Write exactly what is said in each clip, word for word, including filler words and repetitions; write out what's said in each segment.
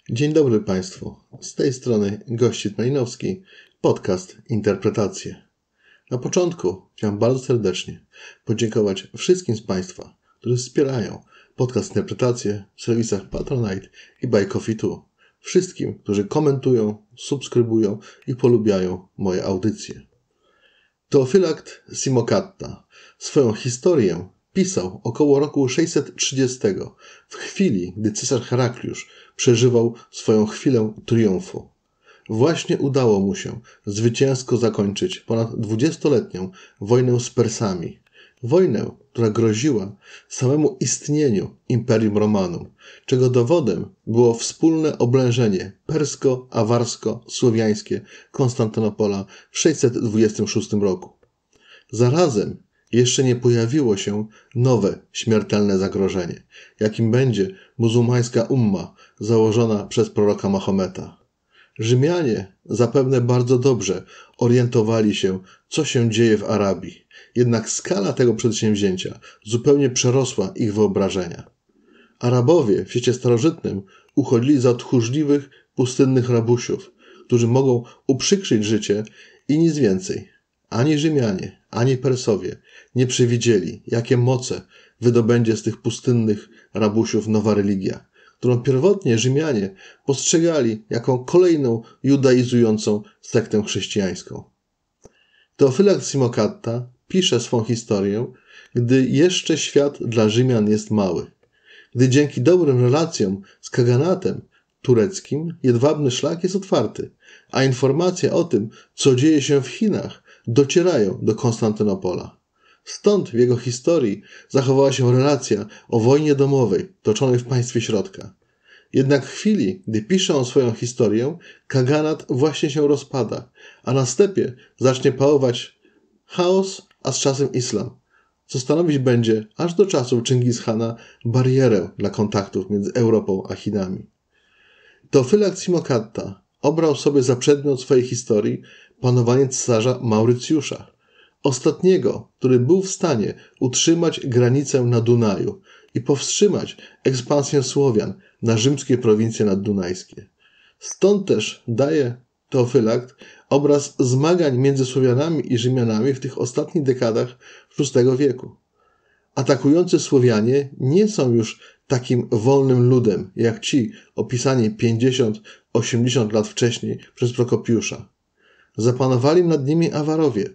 Dzień dobry Państwu. Z tej strony Gościt Malinowski, podcast Interpretacje. Na początku chciałem bardzo serdecznie podziękować wszystkim z Państwa, którzy wspierają podcast Interpretacje w serwisach Patronite i Buy Coffee two. Wszystkim, którzy komentują, subskrybują i polubiają moje audycje. Teofylakt Simokatta swoją historię pisał około roku sześćset trzydziestego, w chwili, gdy cesarz Herakliusz przeżywał swoją chwilę triumfu. Właśnie udało mu się zwycięsko zakończyć ponad dwudziestoletnią wojnę z Persami. Wojnę, która groziła samemu istnieniu Imperium Romanum, czego dowodem było wspólne oblężenie persko-awarsko-słowiańskie Konstantynopola w sześćset dwudziestym szóstym roku. Zarazem jeszcze nie pojawiło się nowe, śmiertelne zagrożenie, jakim będzie muzułmańska umma założona przez proroka Mahometa. Rzymianie zapewne bardzo dobrze orientowali się, co się dzieje w Arabii, jednak skala tego przedsięwzięcia zupełnie przerosła ich wyobrażenia. Arabowie w świecie starożytnym uchodzili za tchórzliwych, pustynnych rabusiów, którzy mogą uprzykrzyć życie i nic więcej. Ani Rzymianie, ani Persowie nie przewidzieli, jakie moce wydobędzie z tych pustynnych rabusiów nowa religia, którą pierwotnie Rzymianie postrzegali jako kolejną judaizującą sektę chrześcijańską. Teofylakt Simokatta pisze swą historię, gdy jeszcze świat dla Rzymian jest mały, gdy dzięki dobrym relacjom z kaganatem tureckim jedwabny szlak jest otwarty, a informacje o tym, co dzieje się w Chinach, docierają do Konstantynopola. Stąd w jego historii zachowała się relacja o wojnie domowej toczonej w państwie środka. Jednak w chwili, gdy pisze on swoją historię, kaganat właśnie się rozpada, a na stepie zacznie panować chaos, a z czasem islam, co stanowić będzie aż do czasów Czingis-Hana barierę dla kontaktów między Europą a Chinami. Teofylakt Simokatta obrał sobie za przedmiot swojej historii panowanie cesarza Maurycjusza, ostatniego, który był w stanie utrzymać granicę na Dunaju i powstrzymać ekspansję Słowian na rzymskie prowincje naddunajskie. Stąd też daje Teofylakt obraz zmagań między Słowianami i Rzymianami w tych ostatnich dekadach szóstego wieku. Atakujący Słowianie nie są już takim wolnym ludem, jak ci opisani pięćdziesiąt osiemdziesiąt lat wcześniej przez Prokopiusza. Zapanowali nad nimi Awarowie,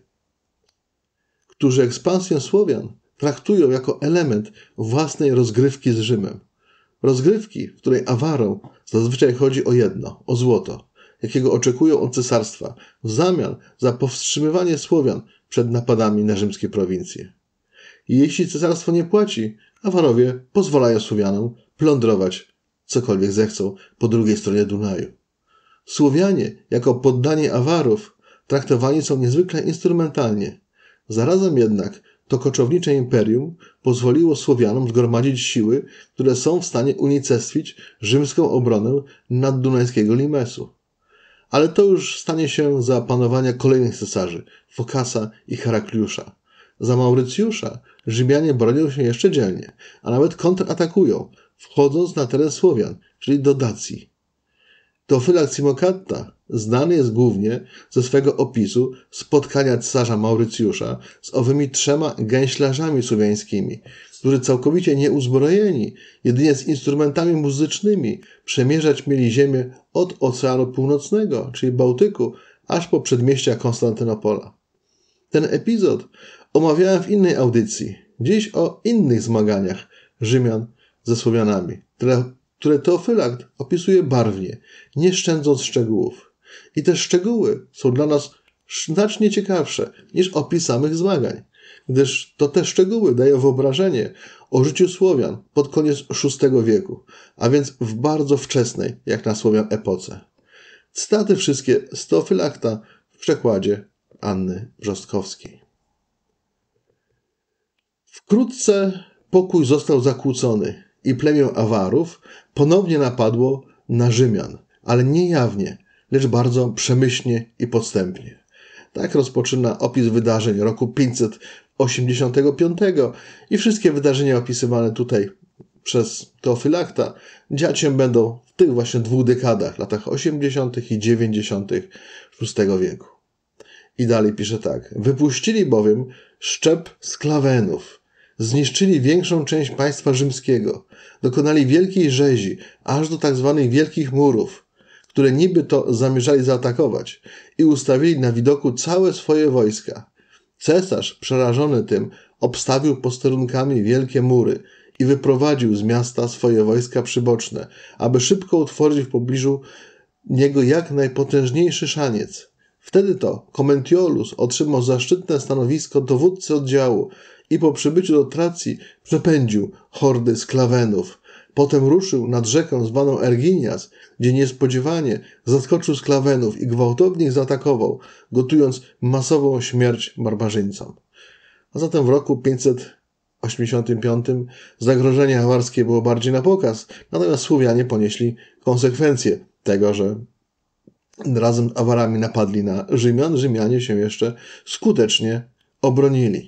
którzy ekspansję Słowian traktują jako element własnej rozgrywki z Rzymem. Rozgrywki, w której Awarom zazwyczaj chodzi o jedno, o złoto, jakiego oczekują od cesarstwa w zamian za powstrzymywanie Słowian przed napadami na rzymskie prowincje. I jeśli cesarstwo nie płaci, Awarowie pozwalają Słowianom plądrować cokolwiek zechcą po drugiej stronie Dunaju. Słowianie, jako poddani Awarów, traktowani są niezwykle instrumentalnie. Zarazem jednak to koczownicze imperium pozwoliło Słowianom zgromadzić siły, które są w stanie unicestwić rzymską obronę naddunajskiego limesu. Ale to już stanie się za panowania kolejnych cesarzy, Fokasa i Herakliusza. Za Maurycjusza Rzymianie bronią się jeszcze dzielnie, a nawet kontratakują, wchodząc na teren Słowian, czyli do Dacji. Teofylakt Simokatta znany jest głównie ze swego opisu spotkania cesarza Maurycjusza z owymi trzema gęślarzami słowiańskimi, którzy całkowicie nieuzbrojeni, jedynie z instrumentami muzycznymi, przemierzać mieli ziemię od Oceanu Północnego, czyli Bałtyku, aż po przedmieścia Konstantynopola. Ten epizod omawiałem w innej audycji, dziś o innych zmaganiach Rzymian ze Słowianami, które, które Teofylakt opisuje barwnie, nie szczędząc szczegółów. I te szczegóły są dla nas znacznie ciekawsze niż opis samych zmagań, gdyż to te szczegóły dają wyobrażenie o życiu Słowian pod koniec szóstego wieku, a więc w bardzo wczesnej, jak na Słowian, epoce. Cytaty wszystkie z Teofylakta w przekładzie Anny Brzostkowskiej. Wkrótce pokój został zakłócony i plemię Awarów ponownie napadło na Rzymian, ale nie jawnie, lecz bardzo przemyślnie i podstępnie. Tak rozpoczyna opis wydarzeń roku pięćset osiemdziesiątego piątego i wszystkie wydarzenia opisywane tutaj przez Teofylakta dziać się będą w tych właśnie dwóch dekadach, latach osiemdziesiątych i dziewięćdziesiątych szóstego wieku. I dalej pisze tak. Wypuścili bowiem szczep Sklawenów, zniszczyli większą część państwa rzymskiego, dokonali wielkiej rzezi, aż do tak zwanych Wielkich Murów, które niby to zamierzali zaatakować i ustawili na widoku całe swoje wojska. Cesarz, przerażony tym, obstawił posterunkami wielkie mury i wyprowadził z miasta swoje wojska przyboczne, aby szybko utworzyć w pobliżu niego jak najpotężniejszy szaniec. Wtedy to Komentiolus otrzymał zaszczytne stanowisko dowódcy oddziału i po przybyciu do Tracji przepędził hordy Sklawenów. Potem ruszył nad rzekę zwaną Erginias, gdzie niespodziewanie zaskoczył Sklawenów i gwałtownie ich zaatakował, gotując masową śmierć barbarzyńcom. A zatem w roku pięćset osiemdziesiątym piątym zagrożenie awarskie było bardziej na pokaz, natomiast Słowianie ponieśli konsekwencje tego, że razem z Awarami napadli na Rzymian. Rzymianie się jeszcze skutecznie obronili.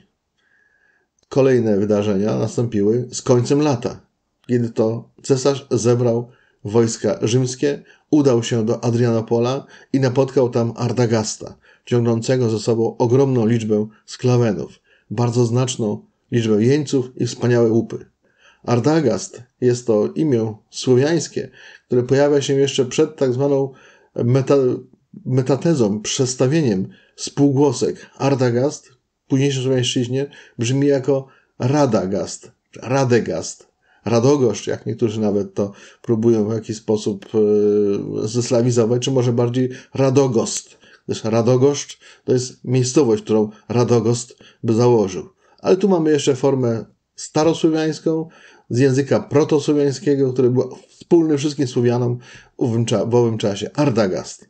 Kolejne wydarzenia nastąpiły z końcem lata, kiedy to cesarz zebrał wojska rzymskie, udał się do Adrianopola i napotkał tam Ardagasta, ciągnącego ze sobą ogromną liczbę Sklawenów, bardzo znaczną liczbę jeńców i wspaniałe łupy. Ardagast jest to imię słowiańskie, które pojawia się jeszcze przed tak zwaną meta, metatezą, przestawieniem spółgłosek. Ardagast w późniejszej słowiańszczyźnie brzmi jako Radagast, Radegast, Radogoszcz, jak niektórzy nawet to próbują w jakiś sposób e, zeslawizować, czy może bardziej Radogost, gdyż Radogoszcz to jest miejscowość, którą Radogost by założył. Ale tu mamy jeszcze formę starosłowiańską z języka protosłowiańskiego, który był wspólny wszystkim Słowianom w owym czasie. Ardagast.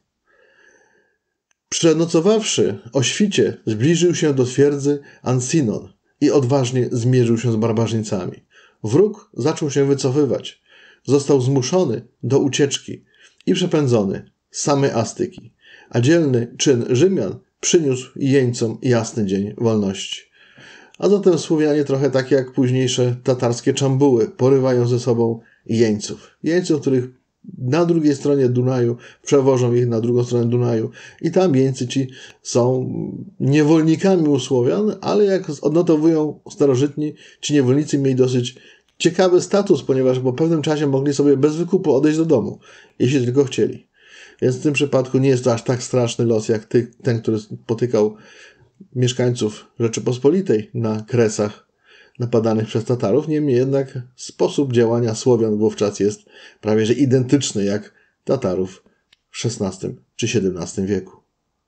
Przenocowawszy o świcie, zbliżył się do twierdzy Ansinon i odważnie zmierzył się z barbarzyńcami. Wróg zaczął się wycofywać. Został zmuszony do ucieczki i przepędzony z samej Astyki, a dzielny czyn Rzymian przyniósł jeńcom jasny dzień wolności. A zatem Słowianie, trochę tak jak późniejsze tatarskie czambuły, porywają ze sobą jeńców. Jeńców, których na drugiej stronie Dunaju przewożą ich na drugą stronę Dunaju i tam jeńcy ci są niewolnikami u Słowian, ale jak odnotowują starożytni, ci niewolnicy mieli dosyć ciekawy status, ponieważ po pewnym czasie mogli sobie bez wykupu odejść do domu, jeśli tylko chcieli. Więc w tym przypadku nie jest to aż tak straszny los, jak ty, ten, który spotykał mieszkańców Rzeczypospolitej na Kresach napadanych przez Tatarów. Niemniej jednak sposób działania Słowian wówczas jest prawie że identyczny jak Tatarów w szesnastym czy siedemnastym wieku.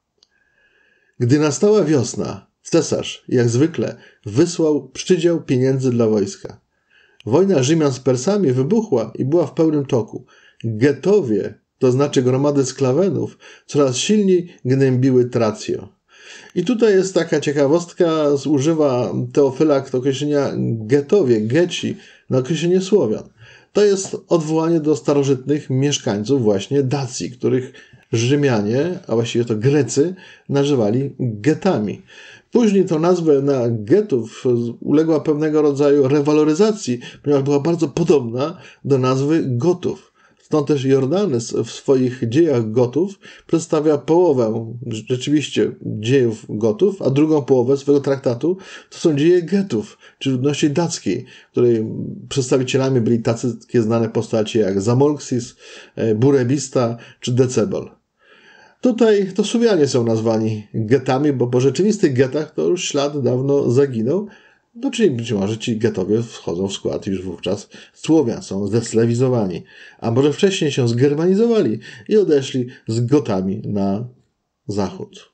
Gdy nastała wiosna, cesarz, jak zwykle, wysłał przydział pieniędzy dla wojska. Wojna Rzymian z Persami wybuchła i była w pełnym toku. Getowie, to znaczy gromady Sklawenów, coraz silniej gnębiły Trację. I tutaj jest taka ciekawostka, używa Teofylakt określenia getowie, geci, na określenie Słowian. To jest odwołanie do starożytnych mieszkańców właśnie Dacji, których Rzymianie, a właściwie to Grecy, nazywali getami. Później to nazwę na getów uległa pewnego rodzaju rewaloryzacji, ponieważ była bardzo podobna do nazwy Gotów. Stąd też Jordanes w swoich dziejach Gotów przedstawia połowę rzeczywiście dziejów Gotów, a drugą połowę swojego traktatu to są dzieje Getów, czy ludności dackiej, której przedstawicielami byli tacy znane postacie jak Zamolxis, Burebista czy Decebal. Tutaj to Słowianie są nazwani getami, bo po rzeczywistych getach to już ślad dawno zaginął. No, czyli być może ci getowie wchodzą w skład już wówczas Słowian, są zdeslawizowani. A może wcześniej się zgermanizowali i odeszli z Gotami na zachód.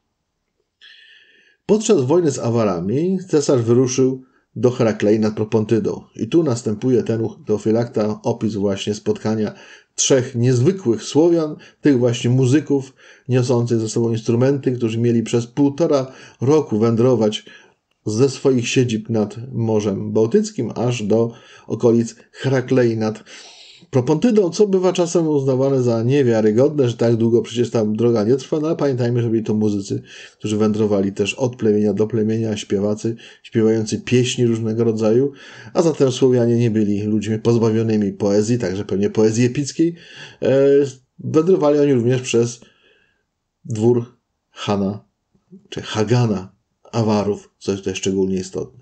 Podczas wojny z Awarami cesarz wyruszył do Heraklei nad Propontydą. I tu następuje ten u Teofylakta opis właśnie spotkania trzech niezwykłych Słowian, tych właśnie muzyków niosących ze sobą instrumenty, którzy mieli przez półtora roku wędrować ze swoich siedzib nad Morzem Bałtyckim aż do okolic Heraklei nad Propontydą, co bywa czasem uznawane za niewiarygodne, że tak długo przecież tam droga nie trwa, no ale pamiętajmy, że byli to muzycy, którzy wędrowali też od plemienia do plemienia, śpiewacy, śpiewający pieśni różnego rodzaju, a zatem Słowianie nie byli ludźmi pozbawionymi poezji, także pewnie poezji epickiej. E, wędrowali oni również przez dwór Hana, czy Hagana Awarów, co jest tutaj szczególnie istotne.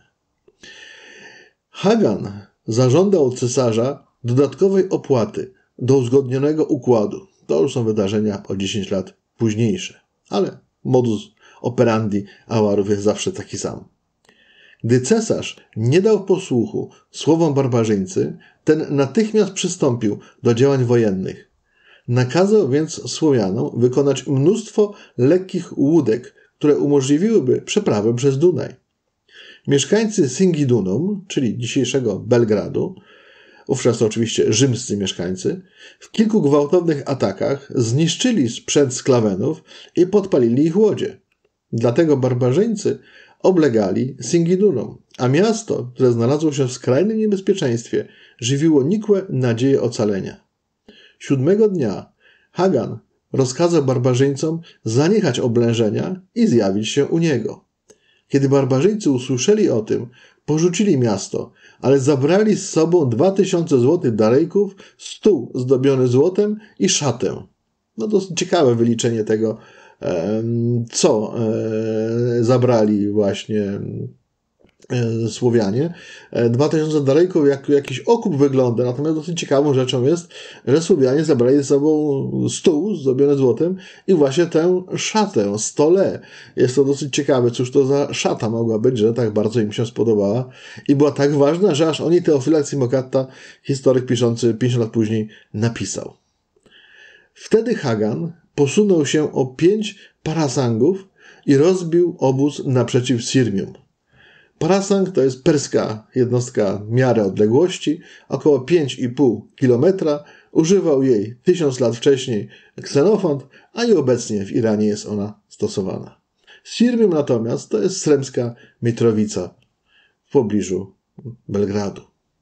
Hagan zażądał od cesarza dodatkowej opłaty do uzgodnionego układu. To już są wydarzenia o dziesięć lat późniejsze, ale modus operandi Awarów jest zawsze taki sam. Gdy cesarz nie dał posłuchu słowom barbarzyńcy, ten natychmiast przystąpił do działań wojennych. Nakazał więc Słowianom wykonać mnóstwo lekkich łódek, które umożliwiłyby przeprawę przez Dunaj. Mieszkańcy Singidunum, czyli dzisiejszego Belgradu, wówczas to oczywiście rzymscy mieszkańcy, w kilku gwałtownych atakach zniszczyli sprzęt Sklawenów i podpalili ich łodzie. Dlatego barbarzyńcy oblegali Singidunum, a miasto, które znalazło się w skrajnym niebezpieczeństwie, żywiło nikłe nadzieje ocalenia. Siódmego dnia Hagan rozkazał barbarzyńcom zaniechać oblężenia i zjawić się u niego. Kiedy barbarzyńcy usłyszeli o tym, porzucili miasto, ale zabrali z sobą dwa tysiące złotych darejków, stół zdobiony złotem i szatę. No dosyć ciekawe wyliczenie tego, co zabrali właśnie Słowianie. Dwa tysiące darejków jak jakiś okup wygląda, natomiast dosyć ciekawą rzeczą jest, że Słowianie zabrali ze sobą stół zdobiony złotem i właśnie tę szatę, stole. Jest to dosyć ciekawe, cóż to za szata mogła być, że tak bardzo im się spodobała i była tak ważna, że aż oni Teofila Simokatta, historyk piszący pięćdziesiąt lat później, napisał. Wtedy Hagan posunął się o pięć parasangów i rozbił obóz naprzeciw Sirmium. Parasang to jest perska jednostka miary odległości, około pięć i pół kilometra. Używał jej tysiąc lat wcześniej Ksenofont, a i obecnie w Iranie jest ona stosowana. Sirmium natomiast to jest Sremska Mitrowica w pobliżu Belgradu.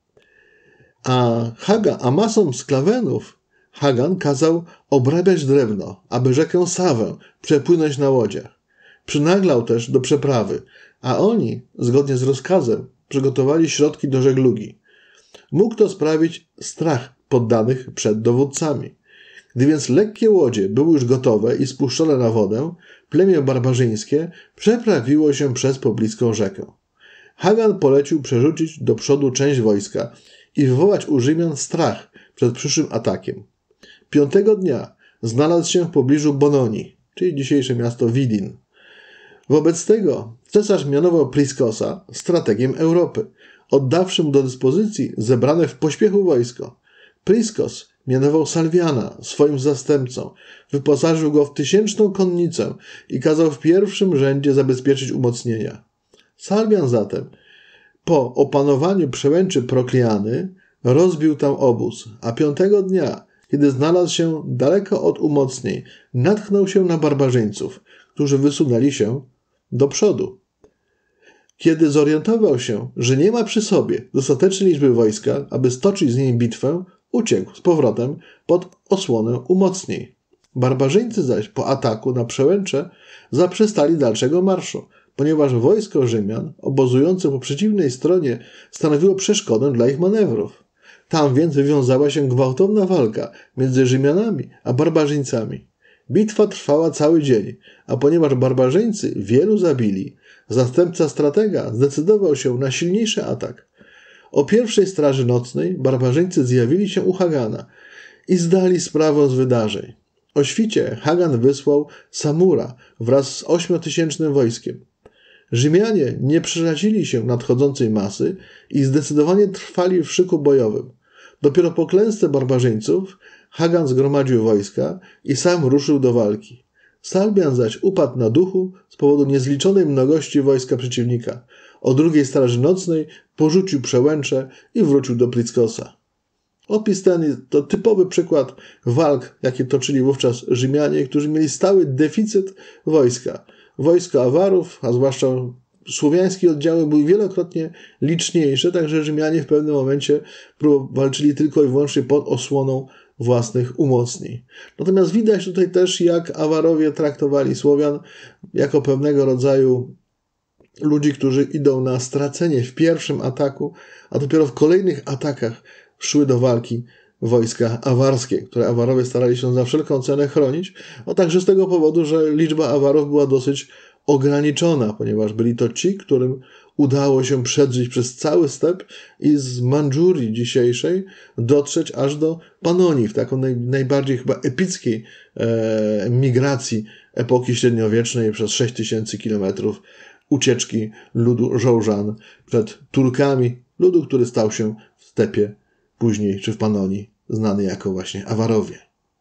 A, Haga, a masom Sklawenów Hagan kazał obrabiać drewno, aby rzekę Sawę przepłynąć na łodziach. Przynaglał też do przeprawy, a oni, zgodnie z rozkazem, przygotowali środki do żeglugi. Mógł to sprawić strach poddanych przed dowódcami. Gdy więc lekkie łodzie były już gotowe i spuszczone na wodę, plemię barbarzyńskie przeprawiło się przez pobliską rzekę. Hagan polecił przerzucić do przodu część wojska i wywołać u Rzymian strach przed przyszłym atakiem. Piątego dnia znalazł się w pobliżu Bononii, czyli dzisiejsze miasto Widin. Wobec tego cesarz mianował Priskosa strategiem Europy, oddawszy mu do dyspozycji zebrane w pośpiechu wojsko. Priskos mianował Salwiana swoim zastępcą, wyposażył go w tysięczną konnicę i kazał w pierwszym rzędzie zabezpieczyć umocnienia. Salwian zatem, po opanowaniu przełęczy Prokliany, rozbił tam obóz, a piątego dnia, kiedy znalazł się daleko od umocnień, natknął się na barbarzyńców, którzy wysunęli się do przodu. Kiedy zorientował się, że nie ma przy sobie dostatecznej liczby wojska, aby stoczyć z nim bitwę, uciekł z powrotem pod osłonę umocnień. Barbarzyńcy zaś po ataku na przełęcze zaprzestali dalszego marszu, ponieważ wojsko Rzymian obozujące po przeciwnej stronie stanowiło przeszkodę dla ich manewrów. Tam więc wywiązała się gwałtowna walka między Rzymianami a barbarzyńcami. Bitwa trwała cały dzień, a ponieważ barbarzyńcy wielu zabili, zastępca stratega zdecydował się na silniejszy atak. O pierwszej straży nocnej barbarzyńcy zjawili się u Hagana i zdali sprawę z wydarzeń. O świcie Hagan wysłał Samura wraz z ośmiotysięcznym wojskiem. Rzymianie nie przerazili się nadchodzącej masy i zdecydowanie trwali w szyku bojowym. Dopiero po klęsce barbarzyńców Hagan zgromadził wojska i sam ruszył do walki. Salwian zaś upadł na duchu z powodu niezliczonej mnogości wojska przeciwnika. O drugiej straży nocnej porzucił przełęcze i wrócił do Priskosa. Opis ten to typowy przykład walk, jakie toczyli wówczas Rzymianie, którzy mieli stały deficyt wojska. Wojsko Awarów, a zwłaszcza słowiańskie oddziały były wielokrotnie liczniejsze, także Rzymianie w pewnym momencie walczyli tylko i wyłącznie pod osłoną własnych umocnień. Natomiast widać tutaj też, jak Awarowie traktowali Słowian jako pewnego rodzaju ludzi, którzy idą na stracenie w pierwszym ataku, a dopiero w kolejnych atakach szły do walki wojska awarskie, które Awarowie starali się za wszelką cenę chronić, a także z tego powodu, że liczba Awarów była dosyć ograniczona, ponieważ byli to ci, którym udało się przedrzeć przez cały step i z Mandżurii dzisiejszej dotrzeć aż do Panonii, w taką naj, najbardziej chyba epickiej e, migracji epoki średniowiecznej przez sześć tysięcy kilometrów ucieczki ludu Żołżan przed Turkami, ludu, który stał się w stepie później, czy w Panonii, znany jako właśnie Awarowie.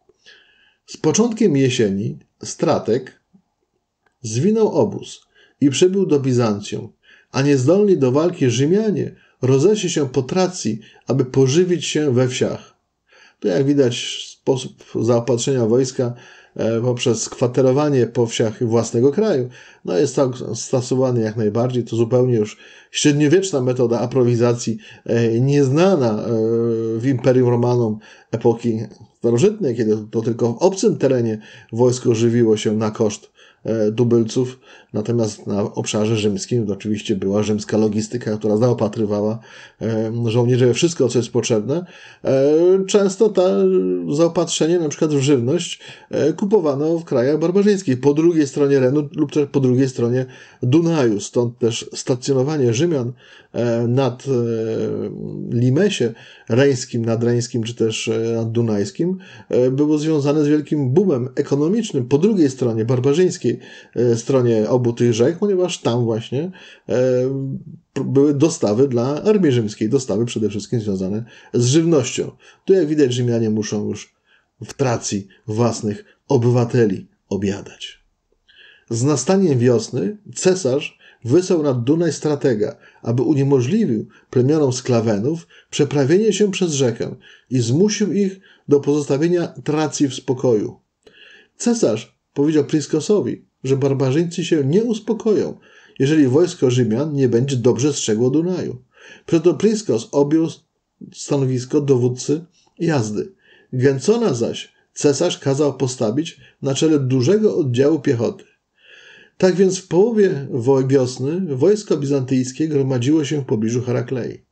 Z początkiem jesieni Stratek zwinął obóz i przybył do Bizancjum, a niezdolni do walki Rzymianie rozeszli się po Tracji, aby pożywić się we wsiach. Tu jak widać sposób zaopatrzenia wojska e, poprzez kwaterowanie po wsiach własnego kraju, no jest tak stosowany jak najbardziej, to zupełnie już średniowieczna metoda aprowizacji, e, nieznana e, w Imperium Romanum epoki starożytnej, kiedy to tylko w obcym terenie wojsko żywiło się na koszt tubylców, natomiast na obszarze rzymskim to oczywiście była rzymska logistyka, która zaopatrywała żołnierzy we wszystko, co jest potrzebne. Często to zaopatrzenie, na przykład w żywność, kupowano w krajach barbarzyńskich, po drugiej stronie Renu lub też po drugiej stronie Dunaju. Stąd też stacjonowanie Rzymian nad Limesie reńskim, nadreńskim czy też nad Dunajskim było związane z wielkim boomem ekonomicznym po drugiej stronie barbarzyńskiej, stronie obu tych rzek, ponieważ tam właśnie były dostawy dla armii rzymskiej, dostawy przede wszystkim związane z żywnością. Tu jak widać Rzymianie muszą już w Tracji własnych obywateli obiadać. Z nastaniem wiosny cesarz wysłał nad Dunaj stratega, aby uniemożliwił plemionom Sklawenów przeprawienie się przez rzekę i zmusił ich do pozostawienia Tracji w spokoju. Cesarz powiedział Priskosowi, że barbarzyńcy się nie uspokoją, jeżeli wojsko Rzymian nie będzie dobrze strzegło Dunaju. Przeto Priskos objął stanowisko dowódcy jazdy. Gęcona zaś cesarz kazał postawić na czele dużego oddziału piechoty. Tak więc w połowie wiosny wojsko bizantyjskie gromadziło się w pobliżu Heraklei.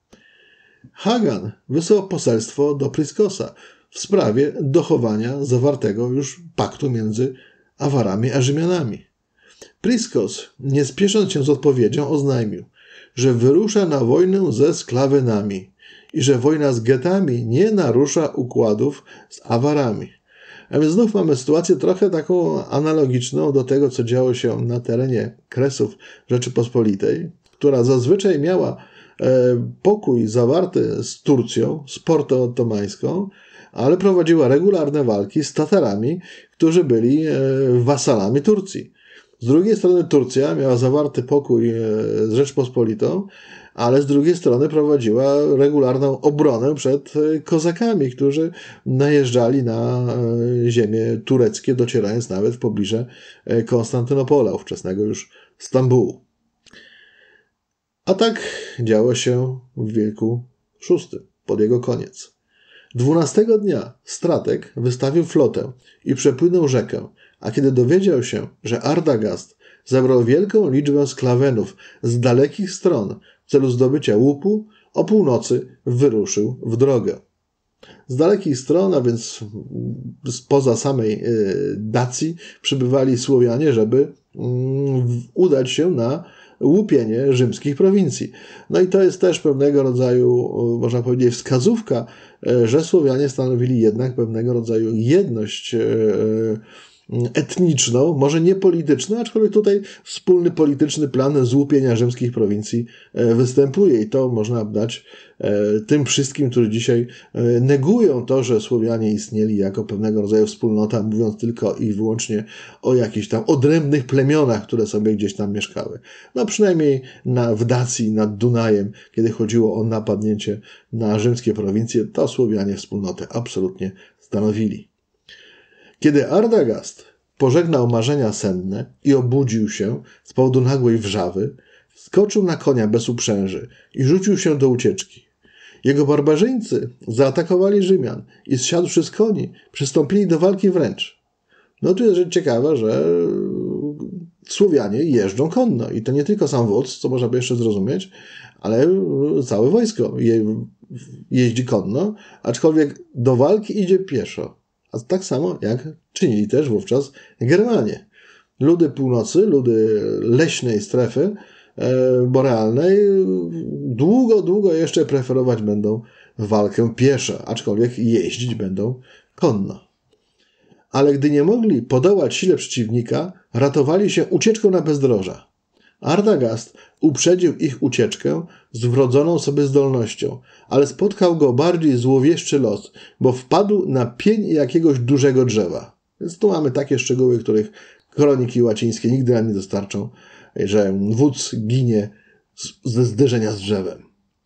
Hagan wysłał poselstwo do Priskosa w sprawie dochowania zawartego już paktu między Awarami a Rzymianami. Priskos, nie spiesząc się z odpowiedzią, oznajmił, że wyrusza na wojnę ze Sklawenami i że wojna z Getami nie narusza układów z Awarami. A więc znów mamy sytuację trochę taką analogiczną do tego, co działo się na terenie Kresów Rzeczypospolitej, która zazwyczaj miała e, pokój zawarty z Turcją, z Portą Ottomańską, ale prowadziła regularne walki z Tatarami, którzy byli e, wasalami Turcji. Z drugiej strony Turcja miała zawarty pokój e, z Rzeczpospolitą, ale z drugiej strony prowadziła regularną obronę przed kozakami, którzy najeżdżali na ziemie tureckie, docierając nawet w pobliże Konstantynopola, ówczesnego już Stambułu. A tak działo się w wieku szóstym, pod jego koniec. Dwunastego dnia Stratek wystawił flotę i przepłynął rzekę, a kiedy dowiedział się, że Ardagast zebrał wielką liczbę Sklawenów z dalekich stron w celu zdobycia łupu, o północy wyruszył w drogę. Z dalekich stron, a więc spoza samej Dacji, przybywali Słowianie, żeby udać się na łupienie rzymskich prowincji. No i to jest też pewnego rodzaju, można powiedzieć, wskazówka, że Słowianie stanowili jednak pewnego rodzaju jedność etniczną, może nie polityczną, aczkolwiek tutaj wspólny polityczny plan złupienia rzymskich prowincji występuje i to można dać tym wszystkim, którzy dzisiaj negują to, że Słowianie istnieli jako pewnego rodzaju wspólnota, mówiąc tylko i wyłącznie o jakichś tam odrębnych plemionach, które sobie gdzieś tam mieszkały. No przynajmniej na, w Dacji, nad Dunajem, kiedy chodziło o napadnięcie na rzymskie prowincje, to Słowianie wspólnotę absolutnie stanowili. Kiedy Ardagast pożegnał marzenia senne i obudził się z powodu nagłej wrzawy, Skoczył na konia bez uprzęży i rzucił się do ucieczki. Jego barbarzyńcy zaatakowali Rzymian i zsiadłszy z koni, przystąpili do walki wręcz. No tu jest rzecz ciekawa, że Słowianie jeżdżą konno i to nie tylko sam wódz, co można by jeszcze zrozumieć, ale całe wojsko je, jeździ konno, aczkolwiek do walki idzie pieszo. A tak samo jak czynili też wówczas Germanie. Ludy północy, ludy leśnej strefy e, borealnej długo, długo jeszcze preferować będą walkę pieszo, aczkolwiek jeździć będą konno. Ale gdy nie mogli podołać sile przeciwnika, ratowali się ucieczką na bezdroża. Ardagast uprzedził ich ucieczkę z wrodzoną sobie zdolnością, ale spotkał go bardziej złowieszczy los, bo wpadł na pień jakiegoś dużego drzewa. Więc tu mamy takie szczegóły, których kroniki łacińskie nigdy nam nie dostarczą, że wódz ginie ze zderzenia z drzewem.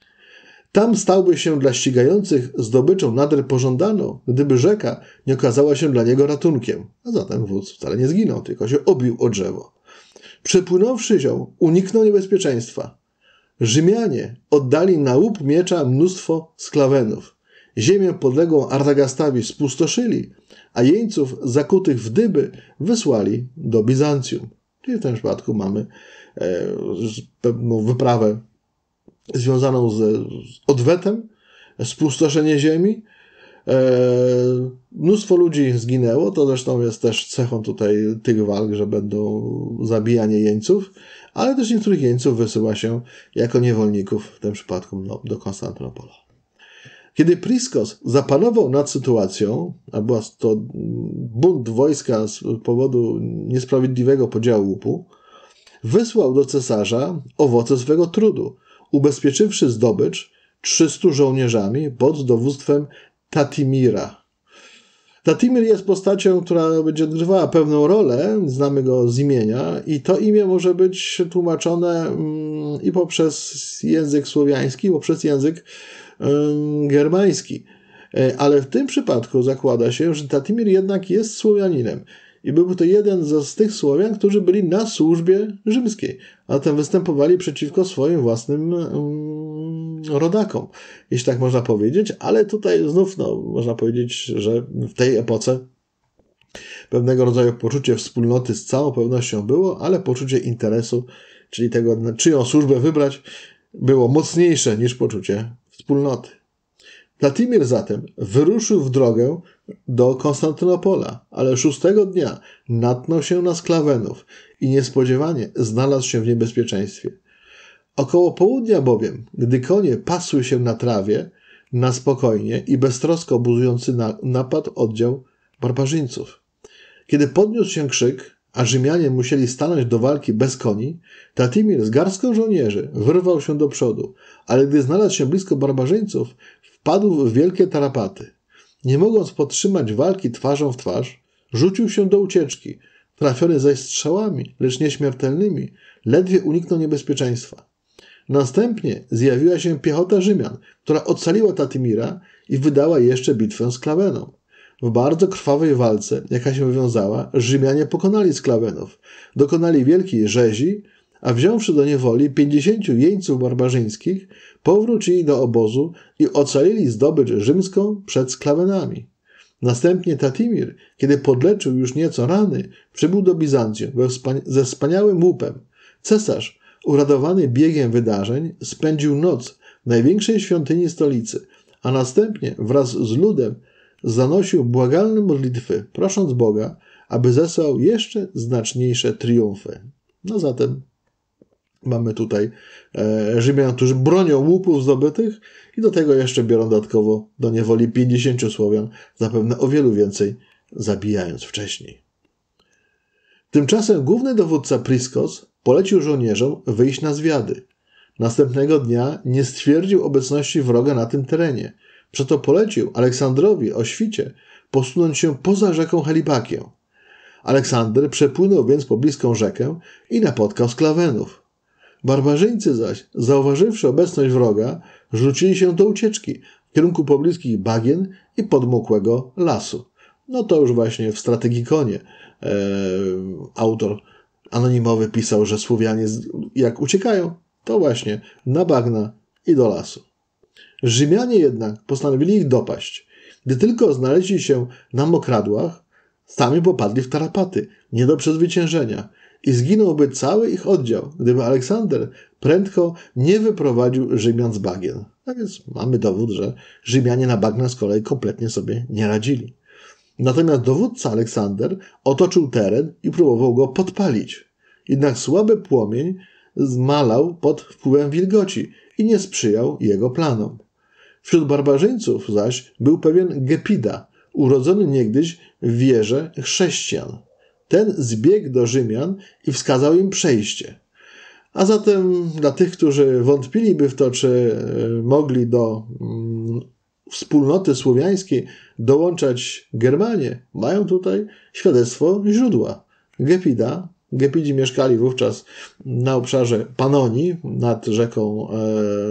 Tam stałby się dla ścigających zdobyczą nader pożądaną, gdyby rzeka nie okazała się dla niego ratunkiem. A zatem wódz wcale nie zginął, tylko się obił o drzewo. Przepłynąwszy zią, uniknął niebezpieczeństwa. Rzymianie oddali na łup miecza mnóstwo sklawenów. Ziemię podległą Ardagastowi spustoszyli, a jeńców zakutych w dyby wysłali do Bizancjum. Czyli w tym przypadku mamy e, pewną wyprawę związaną z, z odwetem, spustoszenie ziemi. E, mnóstwo ludzi zginęło, to zresztą jest też cechą tutaj tych walk, że będą zabijanie jeńców, ale też niektórych jeńców wysyła się jako niewolników, w tym przypadku no, do Konstantynopola. Kiedy Priskos zapanował nad sytuacją, a była to bunt wojska z powodu niesprawiedliwego podziału łupu, wysłał do cesarza owoce swego trudu, ubezpieczywszy zdobycz trzystu żołnierzami pod dowództwem Tatimira. Tatimir jest postacią, która będzie odgrywała pewną rolę, znamy go z imienia i to imię może być tłumaczone i poprzez język słowiański, i poprzez język germański. Ale w tym przypadku zakłada się, że Tatimir jednak jest Słowianinem. I był to jeden z tych Słowian, którzy byli na służbie rzymskiej, a zatem występowali przeciwko swoim własnym um, rodakom, jeśli tak można powiedzieć, ale tutaj znów no, można powiedzieć, że w tej epoce pewnego rodzaju poczucie wspólnoty z całą pewnością było, ale poczucie interesu, czyli tego, czyją służbę wybrać, było mocniejsze niż poczucie wspólnoty. Tatimir zatem wyruszył w drogę do Konstantynopola, ale szóstego dnia natknął się na sklawenów i niespodziewanie znalazł się w niebezpieczeństwie. Około południa bowiem, gdy konie pasły się na trawie, na spokojnie i beztrosko obozujący na napad oddział barbarzyńców. Kiedy podniósł się krzyk, a Rzymianie musieli stanąć do walki bez koni, Tatimir z garstką żołnierzy wyrwał się do przodu, ale gdy znalazł się blisko barbarzyńców, wpadł w wielkie tarapaty. Nie mogąc podtrzymać walki twarzą w twarz, rzucił się do ucieczki. Trafiony zaś strzałami, lecz nieśmiertelnymi, ledwie uniknął niebezpieczeństwa. Następnie zjawiła się piechota Rzymian, która ocaliła Tatimira i wydała jeszcze bitwę z Klaweną. W bardzo krwawej walce, jaka się wywiązała, Rzymianie pokonali Sklawenów, dokonali wielkiej rzezi, a wziąwszy do niewoli pięćdziesięciu jeńców barbarzyńskich, powrócili do obozu i ocalili zdobycz rzymską przed Sklawenami. Następnie Tatimir, kiedy podleczył już nieco rany, przybył do Bizancjum ze wspaniałym łupem. Cesarz, uradowany biegiem wydarzeń, spędził noc w największej świątyni stolicy, a następnie wraz z ludem zanosił błagalne modlitwy, prosząc Boga, aby zesłał jeszcze znaczniejsze triumfy. No zatem mamy tutaj e, Rzymian, którzy bronią łupów zdobytych i do tego jeszcze biorą dodatkowo do niewoli pięćdziesięciu Słowian, zapewne o wielu więcej zabijając wcześniej. Tymczasem główny dowódca Priskos polecił żołnierzom wyjść na zwiady. Następnego dnia nie stwierdził obecności wroga na tym terenie. Przeto polecił Aleksandrowi o świcie posunąć się poza rzeką Helipakię. Aleksander przepłynął więc pobliską rzekę i napotkał Sklawenów. Barbarzyńcy zaś, zauważywszy obecność wroga, rzucili się do ucieczki w kierunku pobliskich bagien i podmokłego lasu. No to już właśnie w strategii konie e, autor anonimowy pisał, że Słowianie jak uciekają, to właśnie na bagna i do lasu. Rzymianie jednak postanowili ich dopaść. Gdy tylko znaleźli się na mokradłach, sami popadli w tarapaty, nie do przezwyciężenia i zginąłby cały ich oddział, gdyby Aleksander prędko nie wyprowadził Rzymian z bagien. A więc mamy dowód, że Rzymianie na bagna z kolei kompletnie sobie nie radzili. Natomiast dowódca Aleksander otoczył teren i próbował go podpalić. Jednak słaby płomień zmalał pod wpływem wilgoci i nie sprzyjał jego planom. Wśród barbarzyńców zaś był pewien Gepida, urodzony niegdyś w wierze chrześcijan. Ten zbiegł do Rzymian i wskazał im przejście. A zatem dla tych, którzy wątpiliby w to, czy mogli do mm, wspólnoty słowiańskiej dołączać Germanie, mają tutaj świadectwo źródła. Gepida, Gepidzi mieszkali wówczas na obszarze Panonii, nad rzeką e,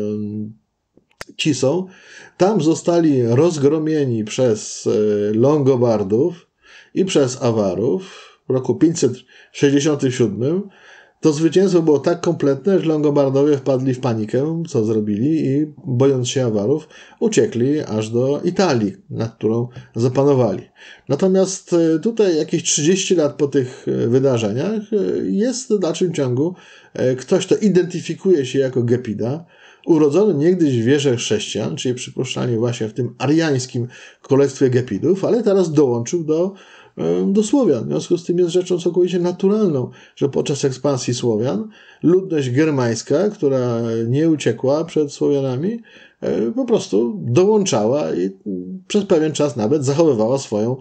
Cisą. Tam zostali rozgromieni przez e, Longobardów i przez Awarów w roku pięćset sześćdziesiątym siódmym. To zwycięstwo było tak kompletne, że Longobardowie wpadli w panikę, co zrobili i bojąc się Awarów, uciekli aż do Italii, nad którą zapanowali. Natomiast tutaj jakieś trzydzieści lat po tych wydarzeniach jest w dalszym ciągu ktoś, kto identyfikuje się jako Gepida, urodzony niegdyś w wierze chrześcijan, czyli przypuszczalnie właśnie w tym ariańskim królestwie Gepidów, ale teraz dołączył do do Słowian. W związku z tym jest rzeczą całkowicie naturalną, że podczas ekspansji Słowian ludność germańska, która nie uciekła przed Słowianami, po prostu dołączała i przez pewien czas nawet zachowywała swoją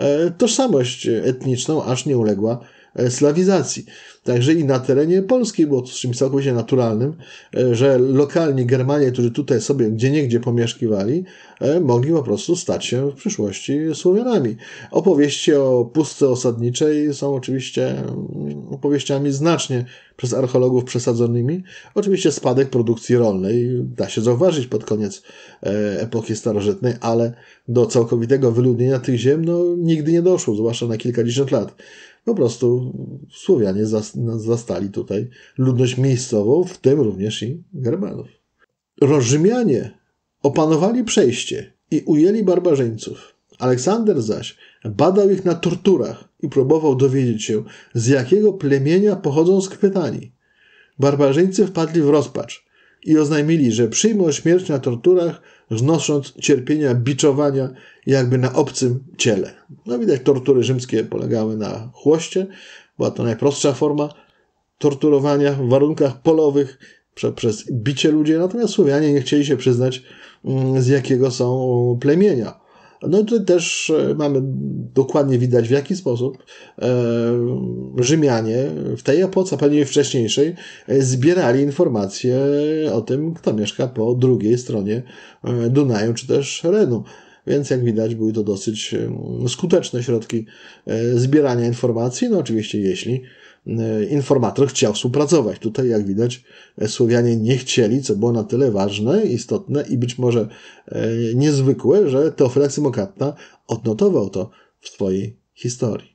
tożsamość etniczną, aż nie uległa slawizacji. Także i na terenie Polski było to czymś całkowicie naturalnym, że lokalni Germanie, którzy tutaj sobie gdzieniegdzie pomieszkiwali, mogli po prostu stać się w przyszłości Słowianami. Opowieści o pustce osadniczej są oczywiście opowieściami znacznie przez archeologów przesadzonymi. Oczywiście spadek produkcji rolnej da się zauważyć pod koniec epoki starożytnej, ale do całkowitego wyludnienia tych ziem no, nigdy nie doszło, zwłaszcza na kilkadziesiąt lat. Po prostu Słowianie zastali tutaj ludność miejscową, w tym również i Germanów. Rzymianie opanowali przejście i ujęli barbarzyńców. Aleksander zaś badał ich na torturach i próbował dowiedzieć się, z jakiego plemienia pochodzą skwytani. Barbarzyńcy wpadli w rozpacz i oznajmili, że przyjmą śmierć na torturach, znosząc cierpienia biczowania jakby na obcym ciele. No widać, tortury rzymskie polegały na chłoście. Była to najprostsza forma torturowania w warunkach polowych prze, przez bicie ludzi. Natomiast Słowianie nie chcieli się przyznać, z jakiego są plemienia. No i tutaj też mamy dokładnie widać, w jaki sposób e, Rzymianie w tej epoce, a pewnie wcześniejszej, zbierali informacje o tym, kto mieszka po drugiej stronie Dunaju czy też Renu. Więc jak widać, były to dosyć skuteczne środki zbierania informacji. No oczywiście, jeśli informator chciał współpracować. Tutaj, jak widać, Słowianie nie chcieli, co było na tyle ważne, istotne i być może niezwykłe, że Teofilek Mokatna odnotował to w swojej historii.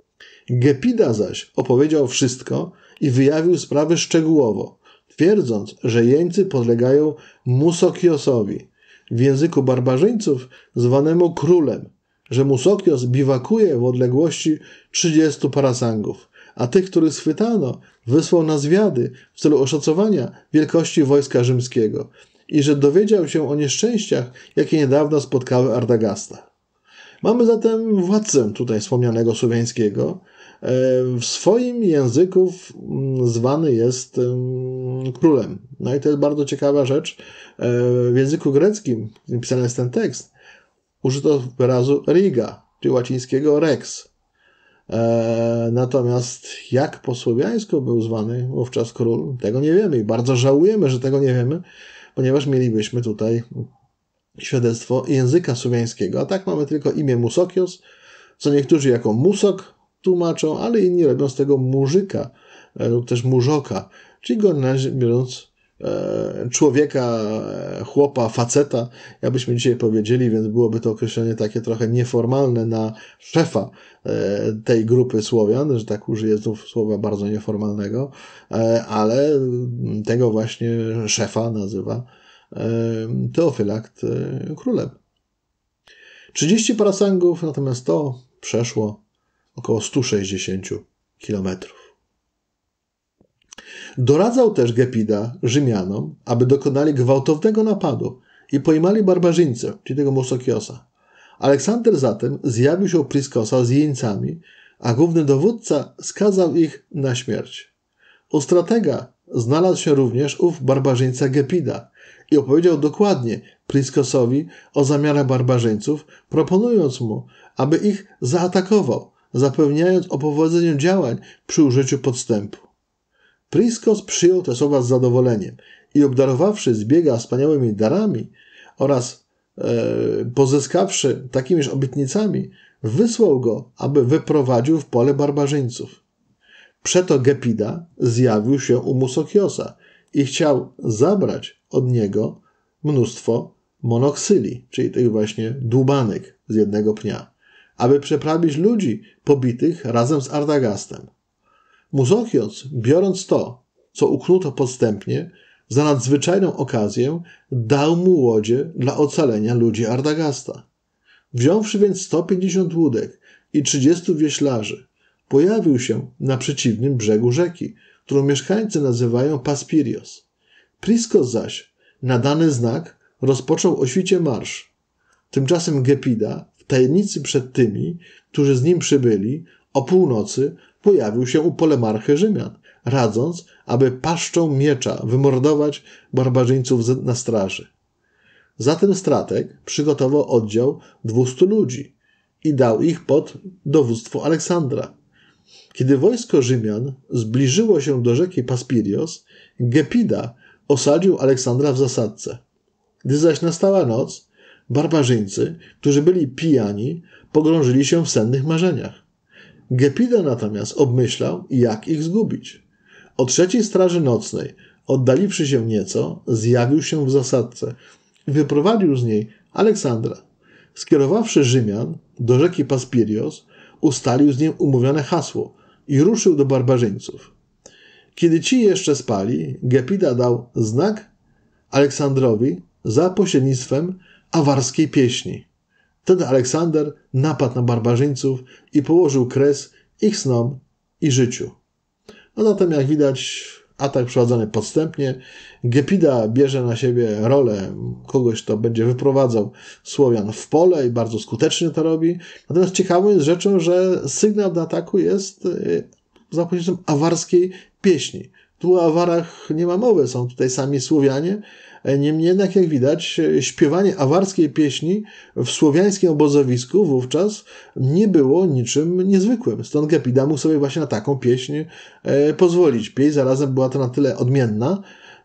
Gepida zaś opowiedział wszystko i wyjawił sprawy szczegółowo, twierdząc, że jeńcy podlegają Musokiosowi, w języku barbarzyńców zwanemu królem, że Musokios biwakuje w odległości trzydziestu parasangów, a tych, których schwytano, wysłał na zwiady w celu oszacowania wielkości wojska rzymskiego i że dowiedział się o nieszczęściach, jakie niedawno spotkały Ardagasta. Mamy zatem władcę tutaj wspomnianego słowiańskiego. W swoim języku zwany jest królem. No i to jest bardzo ciekawa rzecz. W języku greckim napisany jest ten tekst. Użyto wyrazu riga, czyli łacińskiego rex. Natomiast jak po słowiańsku był zwany wówczas król, tego nie wiemy i bardzo żałujemy, że tego nie wiemy, ponieważ mielibyśmy tutaj świadectwo języka słowiańskiego. A tak mamy tylko imię Musokios, co niektórzy jako Musok tłumaczą, ale inni robią z tego murzyka lub też murzoka, czyli go biorąc człowieka, chłopa, faceta, jakbyśmy dzisiaj powiedzieli, więc byłoby to określenie takie trochę nieformalne na szefa tej grupy Słowian, że tak użyję znów słowa bardzo nieformalnego, ale tego właśnie szefa nazywa Teofylakt królem. trzydzieści parasangów, natomiast to przeszło około sto sześćdziesiąt kilometrów. Doradzał też Gepida Rzymianom, aby dokonali gwałtownego napadu i pojmali barbarzyńcę, czyli tego Musokiosa. Aleksander zatem zjawił się u Priskosa z jeńcami, a główny dowódca skazał ich na śmierć. U stratega znalazł się również ów barbarzyńca Gepida i opowiedział dokładnie Priskosowi o zamiarach barbarzyńców, proponując mu, aby ich zaatakował, zapewniając o powodzeniu działań przy użyciu podstępu. Priskos przyjął te słowa z zadowoleniem i obdarowawszy zbiega wspaniałymi darami oraz e, pozyskawszy takimiż obietnicami, wysłał go, aby wyprowadził w pole barbarzyńców. Przeto Gepida zjawił się u Musokiosa i chciał zabrać od niego mnóstwo monoksyli, czyli tych właśnie dłubanek z jednego pnia, aby przeprawić ludzi pobitych razem z Ardagastem. Musokios, biorąc to, co uknuto podstępnie, za nadzwyczajną okazję dał mu łodzie dla ocalenia ludzi Ardagasta. Wziąwszy więc sto pięćdziesiąt łódek i trzydziestu wioślarzy, pojawił się na przeciwnym brzegu rzeki, którą mieszkańcy nazywają Paspirios. Priskos zaś, na dany znak, rozpoczął o świcie marsz. Tymczasem Gepida, w tajemnicy przed tymi, którzy z nim przybyli, o północy pojawił się u polemarchy Rzymian, radząc, aby paszczą miecza wymordować barbarzyńców na straży. Zatem strateg przygotował oddział dwustu ludzi i dał ich pod dowództwo Aleksandra. Kiedy wojsko Rzymian zbliżyło się do rzeki Paspirios, Gepida osadził Aleksandra w zasadce. Gdy zaś nastała noc, barbarzyńcy, którzy byli pijani, pogrążyli się w sennych marzeniach. Gepida natomiast obmyślał, jak ich zgubić. O trzeciej straży nocnej, oddaliwszy się nieco, zjawił się w zasadce i wyprowadził z niej Aleksandra. Skierowawszy Rzymian do rzeki Paspirios, ustalił z nim umówione hasło i ruszył do barbarzyńców. Kiedy ci jeszcze spali, Gepida dał znak Aleksandrowi za pośrednictwem awarskiej pieśni. Wtedy Aleksander napadł na barbarzyńców i położył kres ich snom i życiu. No zatem, jak widać, atak przeprowadzony podstępnie. Gepida bierze na siebie rolę kogoś, kto będzie wyprowadzał Słowian w pole i bardzo skutecznie to robi. Natomiast ciekawą jest rzeczą, że sygnał do ataku jest za pośrednictwem awarskiej pieśni. Tu o awarach nie ma mowy, są tutaj sami Słowianie. Niemniej jednak, jak widać, śpiewanie awarskiej pieśni w słowiańskim obozowisku wówczas nie było niczym niezwykłym. Stąd Gepida mógł sobie właśnie na taką pieśń pozwolić. Pieśń zarazem była to na tyle odmienna,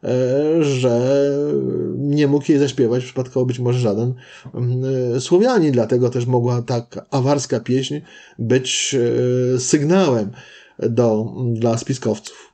że nie mógł jej zaśpiewać przypadkowo być może żaden Słowianin. Dlatego też mogła tak awarska pieśń być sygnałem do, dla spiskowców.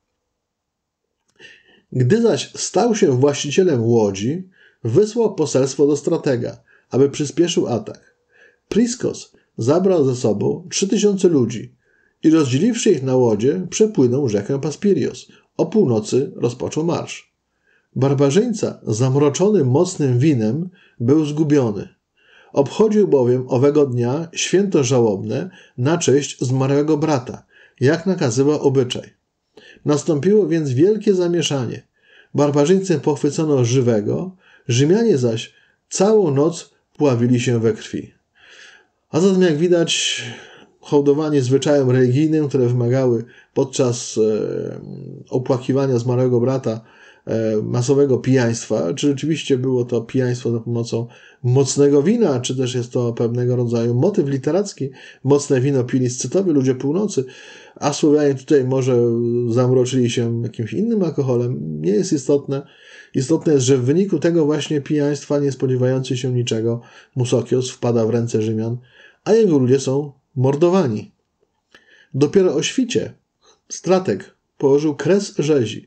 Gdy zaś stał się właścicielem łodzi, wysłał poselstwo do stratega, aby przyspieszył atak. Priskos zabrał ze sobą trzy tysiące ludzi i rozdzieliwszy ich na łodzie, przepłynął rzekę Paspirios. O północy rozpoczął marsz. Barbarzyńca, zamroczony mocnym winem, był zgubiony. Obchodził bowiem owego dnia święto żałobne na cześć zmarłego brata, jak nakazywał obyczaj. Nastąpiło więc wielkie zamieszanie. Barbarzyńcę pochwycono żywego, Rzymianie zaś całą noc pławili się we krwi. A zatem, jak widać, hołdowanie zwyczajom religijnym, które wymagały podczas e, opłakiwania zmarłego brata e, masowego pijaństwa, czy rzeczywiście było to pijaństwo za pomocą mocnego wina, czy też jest to pewnego rodzaju motyw literacki. Mocne wino pili Scytowie, ludzie północy, a Słowianie tutaj może zamroczyli się jakimś innym alkoholem. Nie jest istotne. Istotne jest, że w wyniku tego właśnie pijaństwa, nie spodziewający się niczego, Musokios wpada w ręce Rzymian, a jego ludzie są mordowani. Dopiero o świcie strateg położył kres rzezi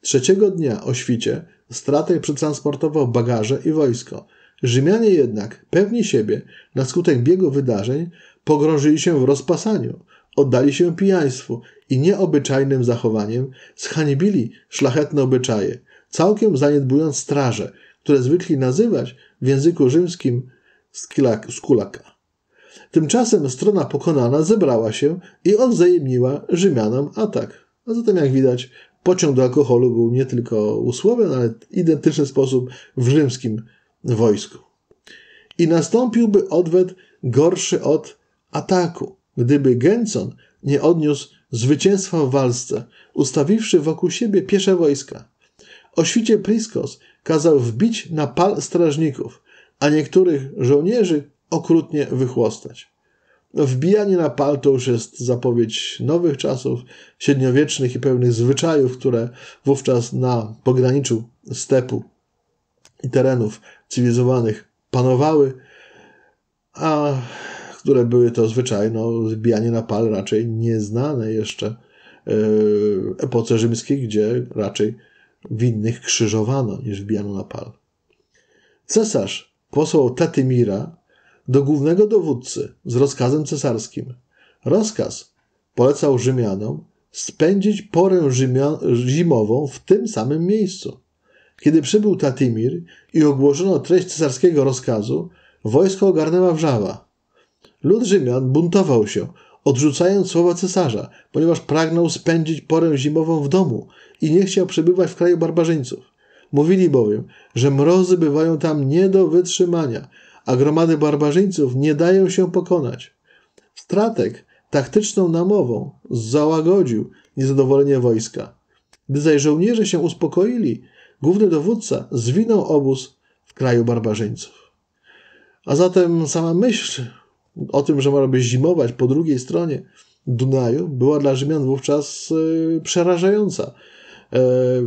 Trzeciego dnia o świcie strateg przetransportował bagaże i wojsko. Rzymianie jednak, pewni siebie, na skutek biegu wydarzeń, pogrążyli się w rozpasaniu, oddali się pijaństwu i nieobyczajnym zachowaniem zhańbili szlachetne obyczaje, całkiem zaniedbując straże, które zwykli nazywać w języku rzymskim skulaka. Tymczasem strona pokonana zebrała się i odwzajemniła Rzymianom atak. A zatem, jak widać, pociąg do alkoholu był nie tylko usłowiony, ale w identyczny sposób w rzymskim wojsku. I nastąpiłby odwet gorszy od ataku, gdyby Gęcon nie odniósł zwycięstwa w walce, ustawiwszy wokół siebie piesze wojska. O świcie Priskos kazał wbić na pal strażników, a niektórych żołnierzy okrutnie wychłostać. Wbijanie na pal to już jest zapowiedź nowych czasów, średniowiecznych i pełnych zwyczajów, które wówczas na pograniczu stepu i terenów cywilizowanych panowały, a które były to zwyczaje, no, wbijanie na pal raczej nieznane jeszcze w epoce rzymskiej, gdzie raczej winnych krzyżowano niż wbijano na pal. Cesarz posłał Tatymira do głównego dowódcy z rozkazem cesarskim. Rozkaz polecał Rzymianom spędzić porę Rzymian- zimową w tym samym miejscu. Kiedy przybył Tatymir i ogłoszono treść cesarskiego rozkazu, wojsko ogarnęła wrzawa. Lud Rzymian buntował się, odrzucając słowa cesarza, ponieważ pragnął spędzić porę zimową w domu i nie chciał przebywać w kraju barbarzyńców. Mówili bowiem, że mrozy bywają tam nie do wytrzymania, a gromady barbarzyńców nie dają się pokonać. Strateg taktyczną namową załagodził niezadowolenie wojska. Gdy zaś żołnierze się uspokoili, główny dowódca zwinął obóz w kraju barbarzyńców. A zatem sama myśl o tym, że można by zimować po drugiej stronie Dunaju, była dla Rzymian wówczas e, przerażająca. E,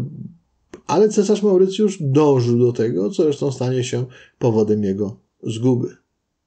ale cesarz Maurycjusz dążył do tego, co zresztą stanie się powodem jego zguby.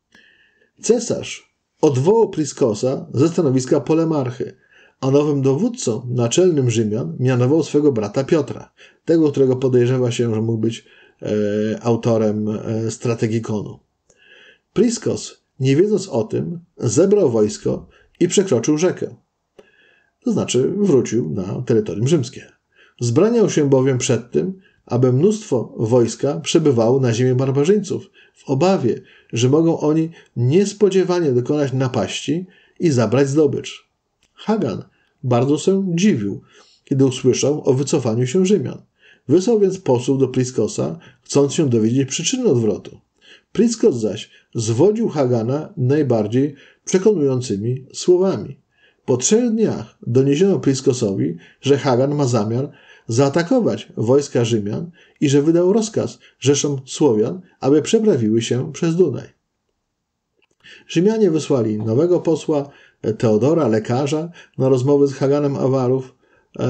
Cesarz odwołał Priskosa ze stanowiska polemarchy, a nowym dowódcą naczelnym Rzymian mianował swego brata Piotra, tego, którego podejrzewa się, że mógł być e, autorem e, Strategikonu. Priskos, nie wiedząc o tym, zebrał wojsko i przekroczył rzekę. To znaczy wrócił na terytorium rzymskie. Wzbraniał się bowiem przed tym, aby mnóstwo wojska przebywało na ziemi barbarzyńców, w obawie, że mogą oni niespodziewanie dokonać napaści i zabrać zdobycz. Hagan bardzo się dziwił, kiedy usłyszał o wycofaniu się Rzymian. Wysłał więc posłów do Priskosa, chcąc się dowiedzieć przyczyny odwrotu. Priskos zaś zwodził Hagana najbardziej przekonującymi słowami. Po trzech dniach doniesiono Priskosowi, że Hagan ma zamiar zaatakować wojska Rzymian i że wydał rozkaz rzeszom Słowian, aby przeprawiły się przez Dunaj. Rzymianie wysłali nowego posła, Teodora, lekarza, na rozmowy z Haganem Awarów eee,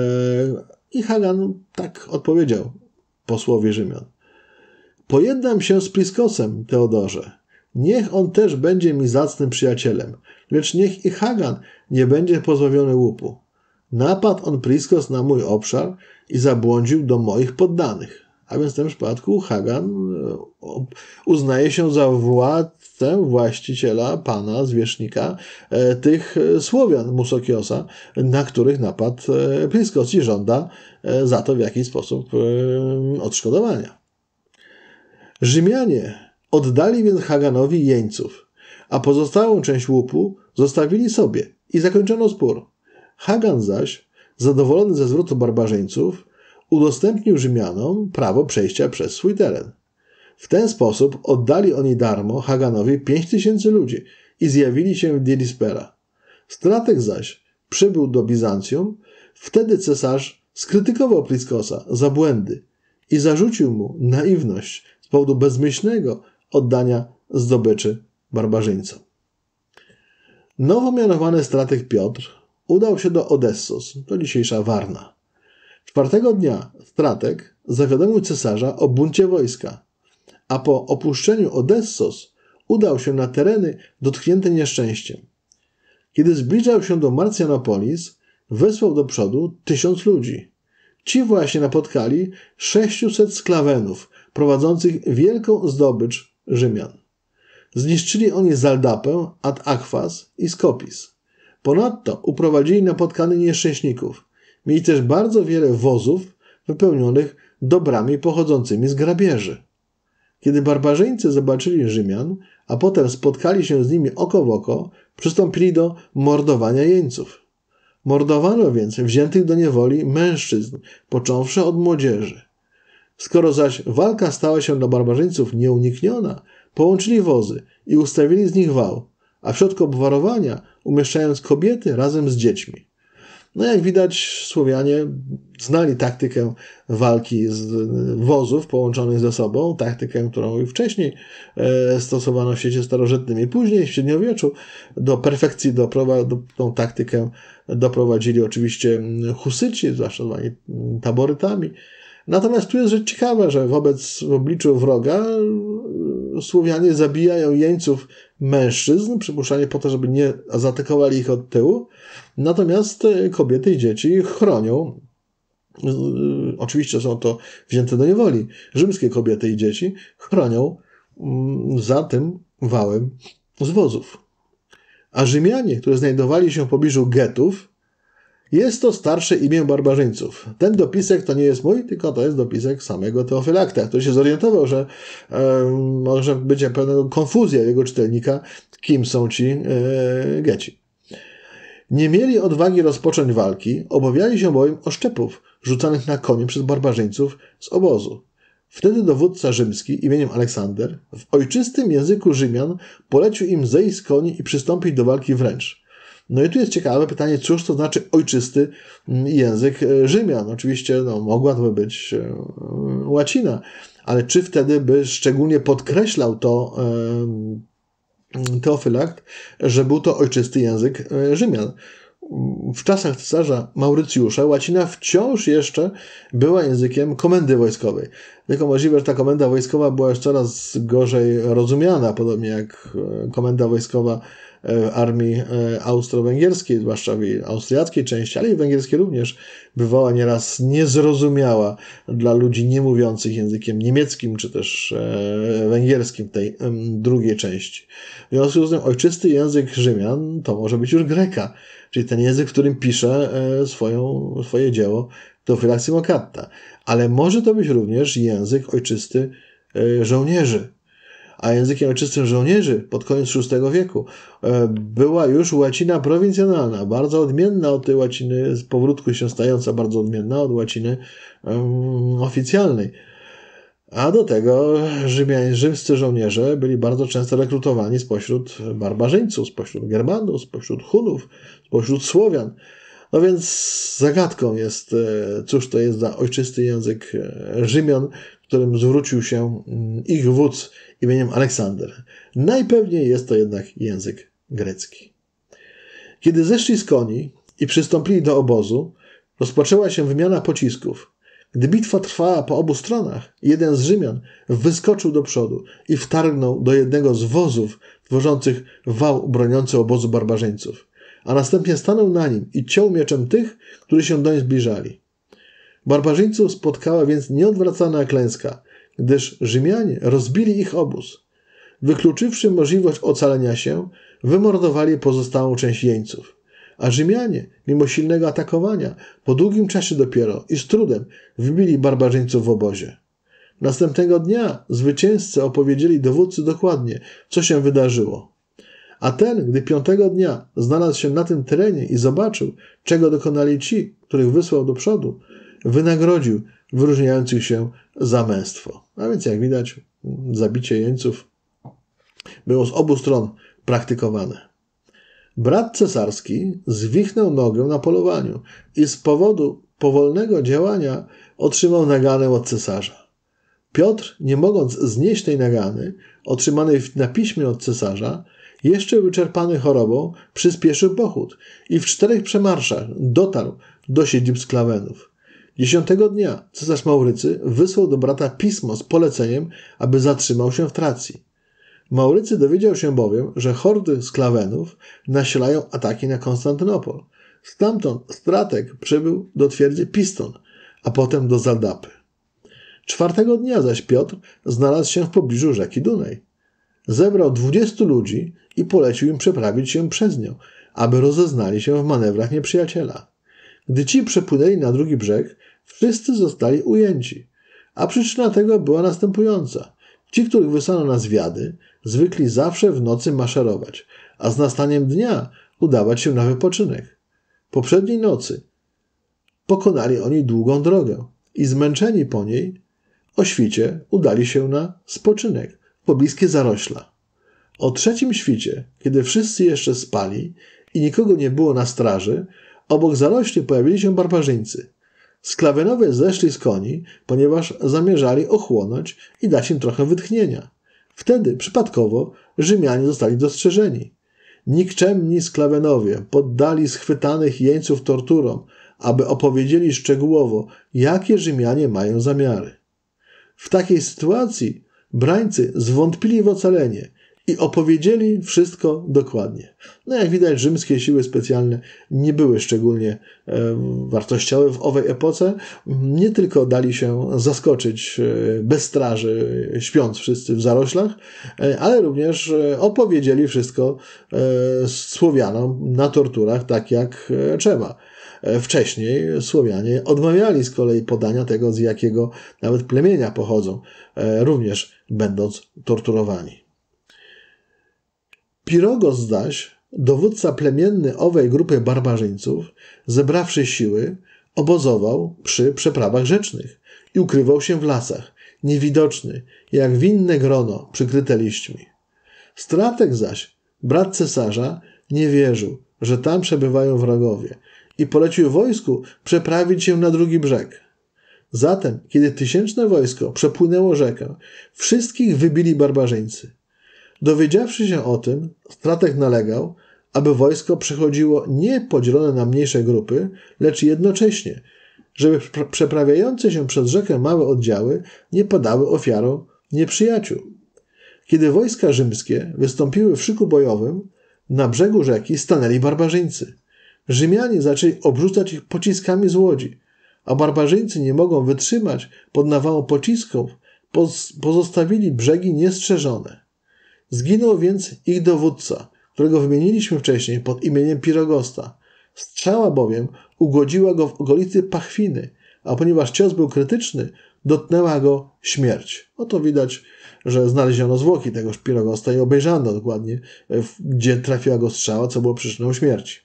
i Hagan tak odpowiedział posłowi Rzymian. Pojednam się z Priskosem, Teodorze. Niech on też będzie mi zacnym przyjacielem, lecz niech i Hagan nie będzie pozbawiony łupu. Napadł on Priskos na mój obszar i zabłądził do moich poddanych. A więc w tym przypadku Hagan uznaje się za władcę, właściciela, pana, zwierzchnika tych Słowian Musokiosa, na których napadł Priskos i żąda za to w jakiś sposób odszkodowania. Rzymianie oddali więc Haganowi jeńców, a pozostałą część łupu zostawili sobie i zakończono spór. Hagan zaś, zadowolony ze zwrotu barbarzyńców, udostępnił Rzymianom prawo przejścia przez swój teren. W ten sposób oddali oni darmo Haganowi pięć tysięcy ludzi i zjawili się w Dielispera. Strateg zaś przybył do Bizancjum, wtedy cesarz skrytykował Priskosa za błędy i zarzucił mu naiwność z powodu bezmyślnego oddania zdobyczy barbarzyńcom. Nowo mianowany strateg Piotr udał się do Odessos, to dzisiejsza Warna. Czwartego dnia strateg zawiadomił cesarza o buncie wojska, a po opuszczeniu Odessos udał się na tereny dotknięte nieszczęściem. Kiedy zbliżał się do Marcjanopolis, wysłał do przodu tysiąc ludzi. ci właśnie napotkali sześciuset sklawenów prowadzących wielką zdobycz Rzymian. Zniszczyli oni Zaldapę, Ad Aquas i Skopis. Ponadto uprowadzili napotkanych nieszczęśników. Mieli też bardzo wiele wozów wypełnionych dobrami pochodzącymi z grabieży. Kiedy barbarzyńcy zobaczyli Rzymian, a potem spotkali się z nimi oko w oko, przystąpili do mordowania jeńców. Mordowano więc wziętych do niewoli mężczyzn, począwszy od młodzieży. Skoro zaś walka stała się dla barbarzyńców nieunikniona, połączyli wozy i ustawili z nich wał, a w środku obwarowania umieszczając kobiety razem z dziećmi. No jak widać, Słowianie znali taktykę walki z wozów połączonych ze sobą, taktykę, którą już wcześniej stosowano w świecie starożytnym i później w średniowieczu. Do perfekcji doprowa- do, tą taktykę doprowadzili oczywiście Husyci, zwłaszcza zwani taborytami. Natomiast tu jest rzecz ciekawa, że wobec w obliczu wroga Słowianie zabijają jeńców mężczyzn, przypuszczanie po to, żeby nie zaatakowali ich od tyłu, natomiast kobiety i dzieci chronią. Oczywiście są to wzięte do niewoli. Rzymskie kobiety i dzieci chronią za tym wałem z wozów. A Rzymianie, którzy znajdowali się w pobliżu getów, jest to starsze imię barbarzyńców. Ten dopisek to nie jest mój, tylko to jest dopisek samego Teofylakta, który się zorientował, że e, może być pewna konfuzja jego czytelnika, kim są ci e, geci. Nie mieli odwagi rozpocząć walki, obawiali się bowiem oszczepów rzucanych na konie przez barbarzyńców z obozu. Wtedy dowódca rzymski imieniem Aleksander w ojczystym języku Rzymian polecił im zejść z koni i przystąpić do walki wręcz. No i tu jest ciekawe pytanie, cóż to znaczy ojczysty język Rzymian. Oczywiście no, mogła to być łacina, ale czy wtedy by szczególnie podkreślał to e, Teofylakt, że był to ojczysty język Rzymian? W czasach cesarza Maurycjusza łacina wciąż jeszcze była językiem komendy wojskowej. Tylko możliwe, że ta komenda wojskowa była już coraz gorzej rozumiana, podobnie jak komenda wojskowa armii austro-węgierskiej, zwłaszcza w jej austriackiej części, ale i węgierskiej również, bywała nieraz niezrozumiała dla ludzi nie mówiących językiem niemieckim, czy też węgierskim tej drugiej części. W związku z tym ojczysty język Rzymian to może być już greka, czyli ten język, w którym pisze swoją, swoje dzieło Teofylakt Symokatta. Ale może to być również język ojczysty żołnierzy. A językiem ojczystym żołnierzy pod koniec szóstego wieku była już łacina prowincjonalna, bardzo odmienna od tej łaciny, z powrótku się stająca bardzo odmienna od łaciny um, oficjalnej. A do tego Rzymianie, rzymscy żołnierze byli bardzo często rekrutowani spośród barbarzyńców, spośród Germanów, spośród Hunów, spośród Słowian. No więc zagadką jest, cóż to jest za ojczysty język Rzymian, którym zwrócił się ich wódz imieniem Aleksander. Najpewniej jest to jednak język grecki. Kiedy zeszli z koni i przystąpili do obozu, rozpoczęła się wymiana pocisków. Gdy bitwa trwała po obu stronach, jeden z Rzymian wyskoczył do przodu i wtargnął do jednego z wozów tworzących wał broniący obozu barbarzyńców, a następnie stanął na nim i ciął mieczem tych, którzy się doń zbliżali. Barbarzyńców spotkała więc nieodwracalna klęska, gdyż Rzymianie rozbili ich obóz. Wykluczywszy możliwość ocalenia się, wymordowali pozostałą część jeńców. A Rzymianie, mimo silnego atakowania, po długim czasie dopiero i z trudem wybili barbarzyńców w obozie. Następnego dnia zwycięzcy opowiedzieli dowódcy dokładnie, co się wydarzyło. A ten, gdy piątego dnia znalazł się na tym terenie i zobaczył, czego dokonali ci, których wysłał do przodu, wynagrodził wyróżniających się za męstwo. A więc jak widać, zabicie jeńców było z obu stron praktykowane. Brat cesarski zwichnął nogę na polowaniu i z powodu powolnego działania otrzymał naganę od cesarza. Piotr, nie mogąc znieść tej nagany, otrzymanej na piśmie od cesarza, jeszcze wyczerpany chorobą, przyspieszył pochód i w czterech przemarszach dotarł do siedzib sklawenów. Dziesiątego dnia cesarz Maurycy wysłał do brata pismo z poleceniem, aby zatrzymał się w Tracji. Maurycy dowiedział się bowiem, że hordy sklawenów nasilają ataki na Konstantynopol. Stamtąd stratek przybył do twierdzy Piston, a potem do Zaldapy. Czwartego dnia zaś Piotr znalazł się w pobliżu rzeki Dunaj. Zebrał dwudziestu ludzi i polecił im przeprawić się przez nią, aby rozeznali się w manewrach nieprzyjaciela. Gdy ci przepłynęli na drugi brzeg, wszyscy zostali ujęci, a przyczyna tego była następująca. Ci, których wysłano na zwiady, zwykli zawsze w nocy maszerować, a z nastaniem dnia udawać się na wypoczynek. Poprzedniej nocy pokonali oni długą drogę i zmęczeni po niej o świcie udali się na spoczynek w pobliskie zarośla. O trzecim świcie, kiedy wszyscy jeszcze spali i nikogo nie było na straży, obok zarośli pojawili się barbarzyńcy. Sklawenowie zeszli z koni, ponieważ zamierzali ochłonąć i dać im trochę wytchnienia. Wtedy, przypadkowo, Rzymianie zostali dostrzeżeni. Nikczemni sklawenowie poddali schwytanych jeńców torturom, aby opowiedzieli szczegółowo, jakie Rzymianie mają zamiary. W takiej sytuacji brańcy zwątpili w ocalenie i opowiedzieli wszystko dokładnie. No jak widać, rzymskie siły specjalne nie były szczególnie e, wartościowe w owej epoce. Nie tylko dali się zaskoczyć e, bez straży, śpiąc wszyscy w zaroślach, e, ale również e, opowiedzieli wszystko e, Słowianom na torturach tak jak e, trzeba. E, wcześniej Słowianie odmawiali z kolei podania tego, z jakiego nawet plemienia pochodzą, e, również będąc torturowani. Pirogos zaś, dowódca plemienny owej grupy barbarzyńców, zebrawszy siły, obozował przy przeprawach rzecznych i ukrywał się w lasach, niewidoczny, jak winne grono przykryte liśćmi. Strateg zaś, brat cesarza, nie wierzył, że tam przebywają wrogowie i polecił wojsku przeprawić się na drugi brzeg. Zatem, kiedy tysięczne wojsko przepłynęło rzekę, wszystkich wybili barbarzyńcy. Dowiedziawszy się o tym, strateg nalegał, aby wojsko przechodziło nie podzielone na mniejsze grupy, lecz jednocześnie, żeby przeprawiające się przez rzekę małe oddziały nie padały ofiarą nieprzyjaciół. Kiedy wojska rzymskie wystąpiły w szyku bojowym, na brzegu rzeki stanęli barbarzyńcy. Rzymianie zaczęli obrzucać ich pociskami z łodzi, a barbarzyńcy nie mogą wytrzymać pod nawałą pocisków, pozostawili brzegi niestrzeżone. Zginął więc ich dowódca, którego wymieniliśmy wcześniej pod imieniem Pirogosta. Strzała bowiem ugodziła go w okolicy pachwiny, a ponieważ cios był krytyczny, dotknęła go śmierć. Oto widać, że znaleziono zwłoki tegoż Pirogosta i obejrzano dokładnie, gdzie trafiła go strzała, co było przyczyną śmierci.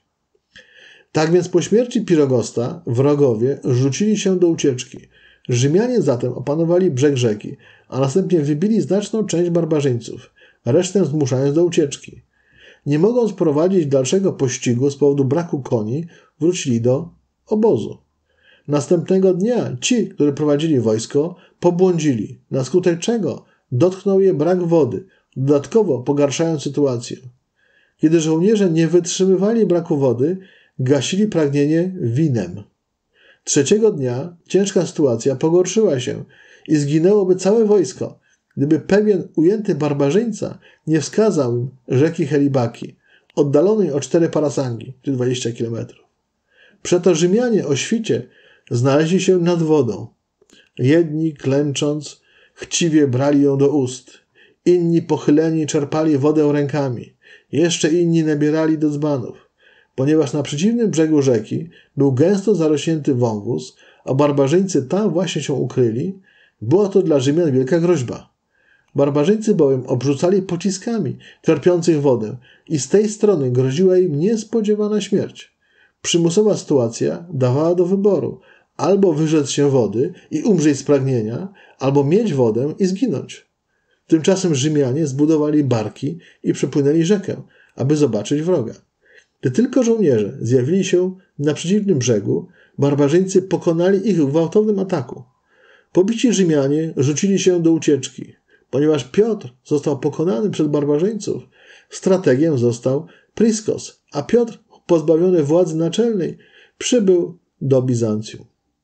Tak więc po śmierci Pirogosta wrogowie rzucili się do ucieczki. Rzymianie zatem opanowali brzeg rzeki, a następnie wybili znaczną część barbarzyńców, resztę zmuszając do ucieczki. Nie mogąc prowadzić dalszego pościgu z powodu braku koni, wrócili do obozu. Następnego dnia ci, którzy prowadzili wojsko, pobłądzili, na skutek czego dotknął je brak wody, dodatkowo pogarszając sytuację. Kiedy żołnierze nie wytrzymywali braku wody, gasili pragnienie winem. Trzeciego dnia ciężka sytuacja pogorszyła się i zginęłoby całe wojsko, gdyby pewien ujęty barbarzyńca nie wskazał im rzeki Helibaki, oddalonej o cztery parasangi, czy dwadzieścia kilometrów. Przeto Rzymianie o świcie znaleźli się nad wodą. Jedni, klęcząc, chciwie brali ją do ust, inni pochyleni czerpali wodę rękami, jeszcze inni nabierali do dzbanów. Ponieważ na przeciwnym brzegu rzeki był gęsto zarośnięty wąwóz, a barbarzyńcy tam właśnie się ukryli, była to dla Rzymian wielka groźba. Barbarzyńcy bowiem obrzucali pociskami czerpiących wodę i z tej strony groziła im niespodziewana śmierć. Przymusowa sytuacja dawała do wyboru albo wyrzec się wody i umrzeć z pragnienia, albo mieć wodę i zginąć. Tymczasem Rzymianie zbudowali barki i przepłynęli rzekę, aby zobaczyć wroga. Gdy tylko żołnierze zjawili się na przeciwnym brzegu, barbarzyńcy pokonali ich w gwałtownym ataku. Pobici Rzymianie rzucili się do ucieczki. Ponieważ Piotr został pokonany przez barbarzyńców, strategiem został Priskos, a Piotr, pozbawiony władzy naczelnej, przybył do Bizancjum.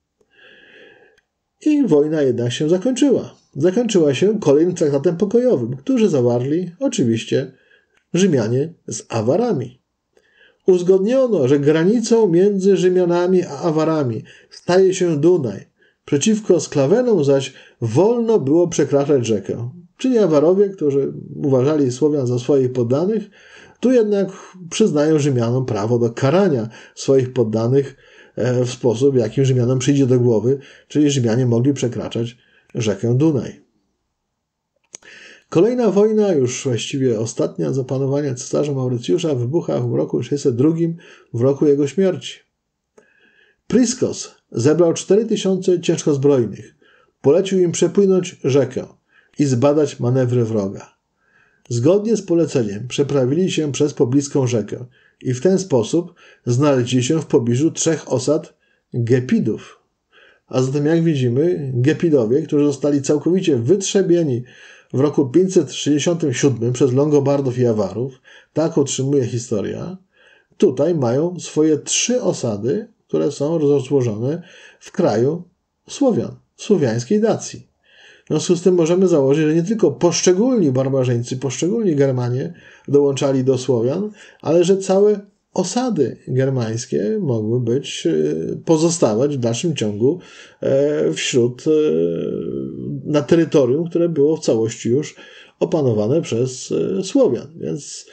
I wojna jednak się zakończyła. Zakończyła się kolejnym traktatem pokojowym, który zawarli oczywiście Rzymianie z Awarami. Uzgodniono, że granicą między Rzymianami a Awarami staje się Dunaj, Przeciwko Sklawenom zaś wolno było przekraczać rzekę. Czyli Awarowie, którzy uważali Słowian za swoich poddanych, tu jednak przyznają Rzymianom prawo do karania swoich poddanych w sposób, jakim Rzymianom przyjdzie do głowy, czyli Rzymianie mogli przekraczać rzekę Dunaj. Kolejna wojna, już właściwie ostatnia za panowania cesarza Maurycjusza, wybucha w roku sześćset drugim, w roku jego śmierci. Priskos zebrał cztery tysiące ciężkozbrojnych. Polecił im przepłynąć rzekę i zbadać manewry wroga. Zgodnie z poleceniem przeprawili się przez pobliską rzekę i w ten sposób znaleźli się w pobliżu trzech osad Gepidów. A zatem, jak widzimy, Gepidowie, którzy zostali całkowicie wytrzebieni w roku pięćset sześćdziesiątym siódmym przez Longobardów i Awarów, tak utrzymuje historia, tutaj mają swoje trzy osady, które są rozłożone w kraju Słowian, słowiańskiej Dacji. W związku z tym możemy założyć, że nie tylko poszczególni barbarzyńcy, poszczególni Germanie dołączali do Słowian, ale że całe osady germańskie mogły być, pozostawać w dalszym ciągu wśród, na terytorium, które było w całości już opanowane przez Słowian. Więc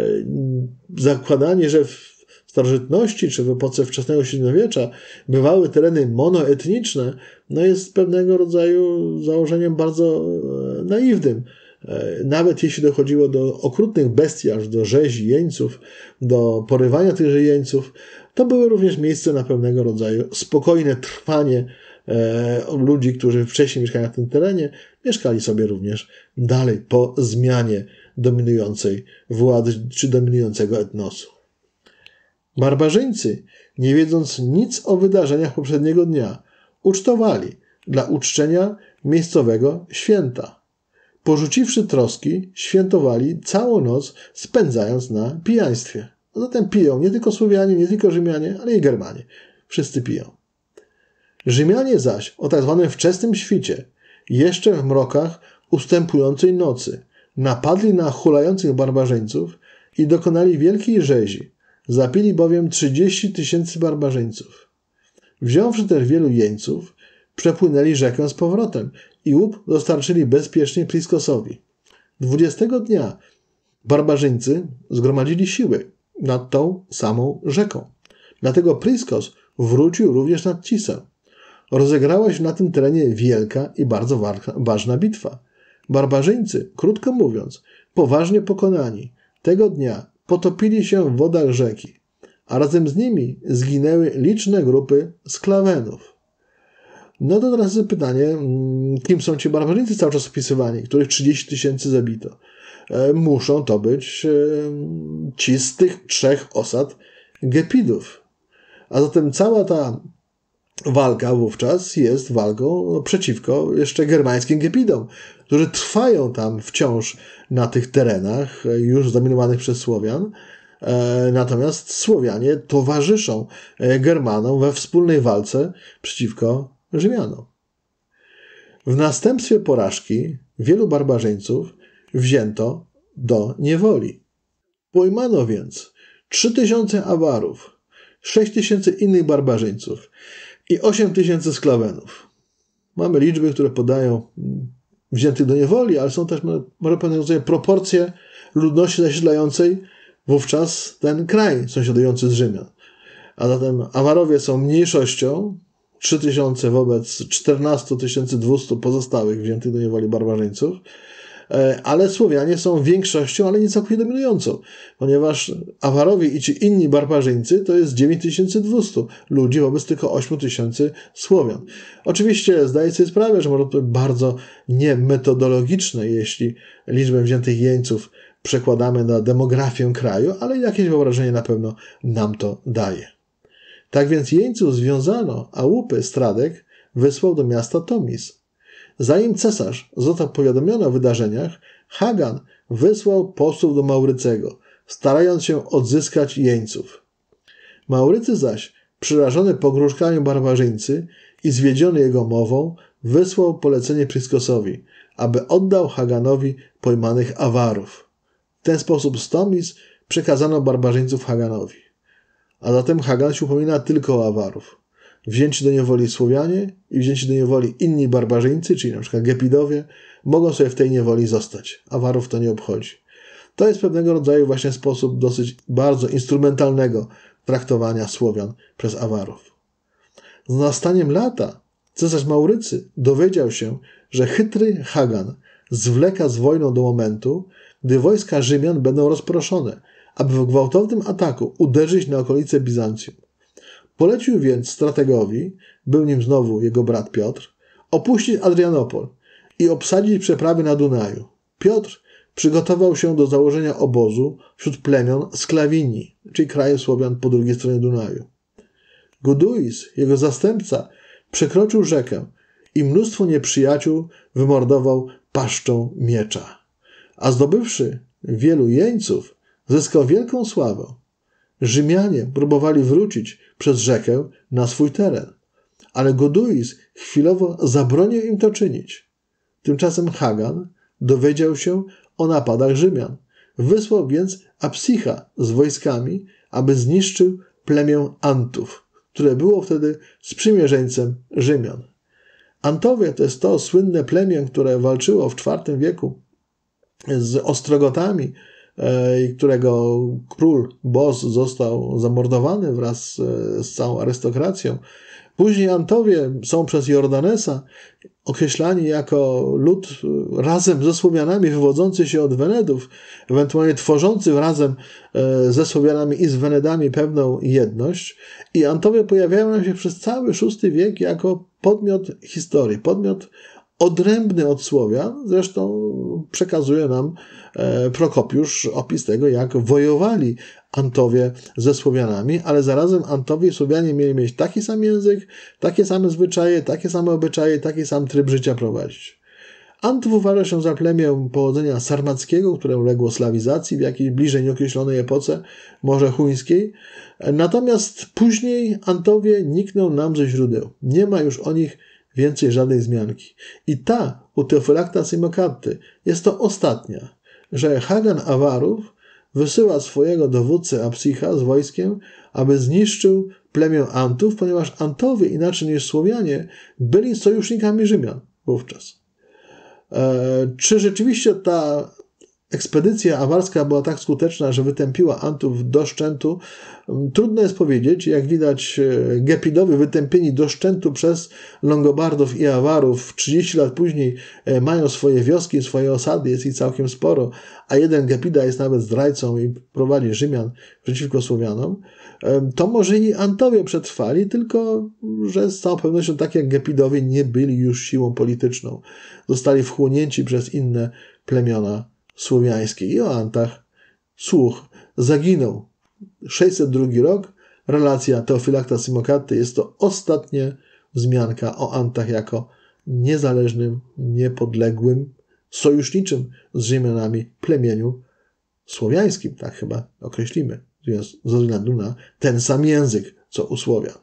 zakładanie, że w starożytności czy w epoce wczesnego średniowiecza bywały tereny monoetniczne, no jest pewnego rodzaju założeniem bardzo naiwnym. Nawet jeśli dochodziło do okrutnych bestiarz, do rzezi jeńców, do porywania tych jeńców, to były również miejsce na pewnego rodzaju spokojne trwanie ludzi, którzy wcześniej mieszkali na tym terenie, mieszkali sobie również dalej po zmianie dominującej władzy czy dominującego etnosu. Barbarzyńcy, nie wiedząc nic o wydarzeniach poprzedniego dnia, ucztowali dla uczczenia miejscowego święta. Porzuciwszy troski, świętowali całą noc, spędzając na pijaństwie. A zatem piją nie tylko Słowianie, nie tylko Rzymianie, ale i Germanie. Wszyscy piją. Rzymianie zaś o tak zwanym wczesnym świcie, jeszcze w mrokach ustępującej nocy, napadli na hulających barbarzyńców i dokonali wielkiej rzezi. Zabili bowiem trzydzieści tysięcy barbarzyńców. Wziąwszy też wielu jeńców, przepłynęli rzekę z powrotem i łup dostarczyli bezpiecznie Priskosowi. Dwudziestego dnia barbarzyńcy zgromadzili siły nad tą samą rzeką. Dlatego Priskos wrócił również nad Cisę. Rozegrała się na tym terenie wielka i bardzo ważna bitwa. Barbarzyńcy, krótko mówiąc, poważnie pokonani, tego dnia potopili się w wodach rzeki, a razem z nimi zginęły liczne grupy Sklawenów. No to teraz jest pytanie, kim są ci barbarzyńcy cały czas opisywani, których trzydzieści tysięcy zabito. Muszą to być ci z tych trzech osad Gepidów. A zatem cała ta walka wówczas jest walką przeciwko jeszcze germańskim Gepidom, którzy trwają tam wciąż na tych terenach już zdominowanych przez Słowian. Natomiast Słowianie towarzyszą Germanom we wspólnej walce przeciwko Rzymianom. W następstwie porażki wielu barbarzyńców wzięto do niewoli. Pojmano więc trzy tysiące Awarów, sześć tysięcy innych barbarzyńców i osiem tysięcy Sklawenów. Mamy liczby, które podają wziętych do niewoli, ale są też może pewnego rodzaju proporcje ludności zasiedlającej wówczas ten kraj sąsiadujący z Rzymian. A zatem Awarowie są mniejszością, trzy tysiące wobec czternaście tysięcy dwieście pozostałych wziętych do niewoli barbarzyńców, ale Słowianie są większością, ale nie całkowicie dominującą, ponieważ Awarowie i ci inni barbarzyńcy to jest dziewięć tysięcy dwieście ludzi wobec tylko osiem tysięcy Słowian. Oczywiście zdaję sobie sprawę, że może to być bardzo niemetodologiczne, jeśli liczbę wziętych jeńców przekładamy na demografię kraju, ale jakieś wyobrażenie na pewno nam to daje. Tak więc jeńców związano, a łupy Stradek wysłał do miasta Tomis. Zanim cesarz został powiadomiony o wydarzeniach, Hagan wysłał posłów do Maurycego, starając się odzyskać jeńców. Maurycy zaś, przerażony pogróżkami barbarzyńcy i zwiedziony jego mową, wysłał polecenie Priskosowi, aby oddał Haganowi pojmanych Awarów. W ten sposób z Tomis przekazano barbarzyńców Haganowi. A zatem Hagan się upomina tylko o Awarów. wzięci do niewoli Słowianie i wzięci do niewoli inni barbarzyńcy, czyli na przykład Gepidowie, mogą sobie w tej niewoli zostać. Awarów to nie obchodzi. To jest pewnego rodzaju właśnie sposób dosyć bardzo instrumentalnego traktowania Słowian przez Awarów. Z nastaniem lata cesarz Maurycy dowiedział się, że chytry Hagan zwleka z wojną do momentu, gdy wojska Rzymian będą rozproszone, aby w gwałtownym ataku uderzyć na okolice Bizancjum. Polecił więc strategowi, był nim znowu jego brat Piotr, opuścić Adrianopol i obsadzić przeprawy na Dunaju. Piotr przygotował się do założenia obozu wśród plemion Sklawinii, czyli kraju Słowian po drugiej stronie Dunaju. Goduis, jego zastępca, przekroczył rzekę i mnóstwo nieprzyjaciół wymordował paszczą miecza. A zdobywszy wielu jeńców, zyskał wielką sławę. Rzymianie próbowali wrócić przez rzekę na swój teren, ale Goduis chwilowo zabronił im to czynić. Tymczasem Hagan dowiedział się o napadach Rzymian. Wysłał więc Apsicha z wojskami, aby zniszczył plemię Antów, które było wtedy sprzymierzeńcem Rzymian. Antowie to jest to słynne plemię, które walczyło w czwartym wieku z Ostrogotami, którego król Bos został zamordowany wraz z całą arystokracją. Później Antowie są przez Jordanesa określani jako lud razem ze Słowianami wywodzący się od Wenedów, ewentualnie tworzący razem ze Słowianami i z Wenedami pewną jedność. I Antowie pojawiają się przez cały szósty wiek jako podmiot historii, podmiot odrębny od Słowian. Zresztą przekazuje nam Prokopiusz opis tego, jak wojowali Antowie ze Słowianami, ale zarazem Antowie i Słowianie mieli mieć taki sam język, takie same zwyczaje, takie same obyczaje, taki sam tryb życia prowadzić. Antów uważa się za plemię pochodzenia sarmackiego, które uległo slawizacji w jakiejś bliżej nieokreślonej epoce, może chuńskiej. Natomiast później Antowie nikną nam ze źródeł. Nie ma już o nich więcej żadnej wzmianki. I ta u Teofylakta Simokaty jest to ostatnia, że Hagan Awarów wysyła swojego dowódcę Apsicha z wojskiem, aby zniszczył plemię Antów, ponieważ Antowie, inaczej niż Słowianie, byli sojusznikami Rzymian wówczas. E, czy rzeczywiście ta ekspedycja awarska była tak skuteczna, że wytępiła Antów do szczętu? Trudno jest powiedzieć. Jak widać, Gepidowie wytępieni do szczętu przez Longobardów i Awarów trzydzieści lat później mają swoje wioski, swoje osady, jest ich całkiem sporo, a jeden Gepida jest nawet zdrajcą i prowadzi Rzymian przeciwko Słowianom. To może i Antowie przetrwali, tylko że z całą pewnością tak jak Gepidowie nie byli już siłą polityczną. Zostali wchłonięci przez inne plemiona słowiańskie. I o Antach słuch zaginął. sześćset drugi rok, relacja Teofylakta Simokaty, jest to ostatnia wzmianka o Antach jako niezależnym, niepodległym, sojuszniczym z Rzymianami plemieniu słowiańskim, tak chyba określimy, ze względu na ten sam język, co u Słowian.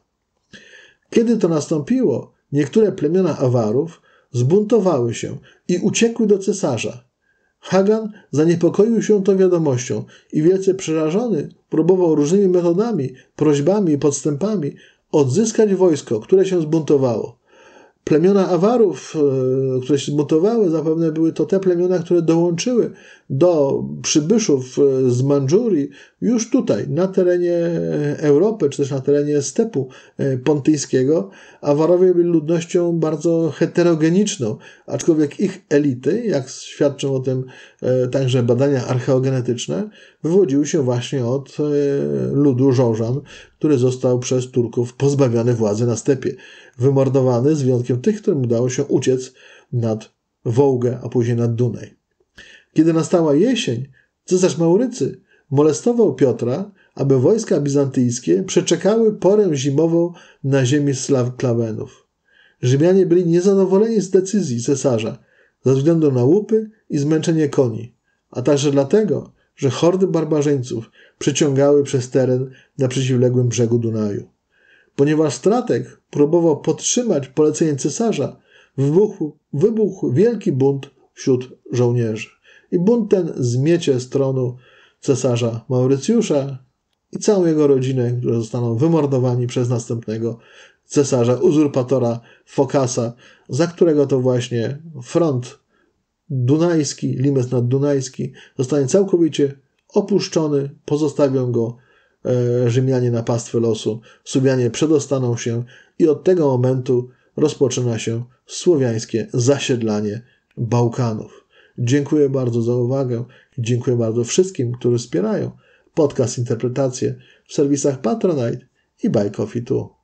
Kiedy to nastąpiło, niektóre plemiona Awarów zbuntowały się i uciekły do cesarza. Hagan zaniepokoił się tą wiadomością i wielce przerażony próbował różnymi metodami, prośbami i podstępami odzyskać wojsko, które się zbuntowało. Plemiona Awarów, które się zbuntowały, zapewne były to te plemiona, które dołączyły do przybyszów z Mandżurii już tutaj, na terenie Europy, czy też na terenie stepu pontyjskiego. Awarowie byli ludnością bardzo heterogeniczną, aczkolwiek ich elity, jak świadczą o tym także badania archeogenetyczne, wywodziły się właśnie od ludu Żołżan, który został przez Turków pozbawiony władzy na stepie, wymordowany z wyjątkiem tych, którym udało się uciec nad Wołgę, a później nad Dunaj. Kiedy nastała jesień, cesarz Maurycy molestował Piotra, aby wojska bizantyjskie przeczekały porę zimową na ziemi Slawenów. Rzymianie byli niezadowoleni z decyzji cesarza ze względu na łupy i zmęczenie koni, a także dlatego, że hordy barbarzyńców przeciągały przez teren na przeciwległym brzegu Dunaju. Ponieważ strateg próbował podtrzymać polecenie cesarza, wybuchł, wybuchł wielki bunt wśród żołnierzy. I bunt ten zmiecie z tronu cesarza Maurycjusza i całą jego rodzinę, którzy zostaną wymordowani przez następnego cesarza uzurpatora Fokasa, za którego to właśnie front dunajski, limes naddunajski zostanie całkowicie opuszczony, pozostawią go e, Rzymianie na pastwę losu, Subianie przedostaną się i od tego momentu rozpoczyna się słowiańskie zasiedlanie Bałkanów. Dziękuję bardzo za uwagę. Dziękuję bardzo wszystkim, którzy wspierają podcast Interpretacje w serwisach Patronite i Buy Coffee Tu.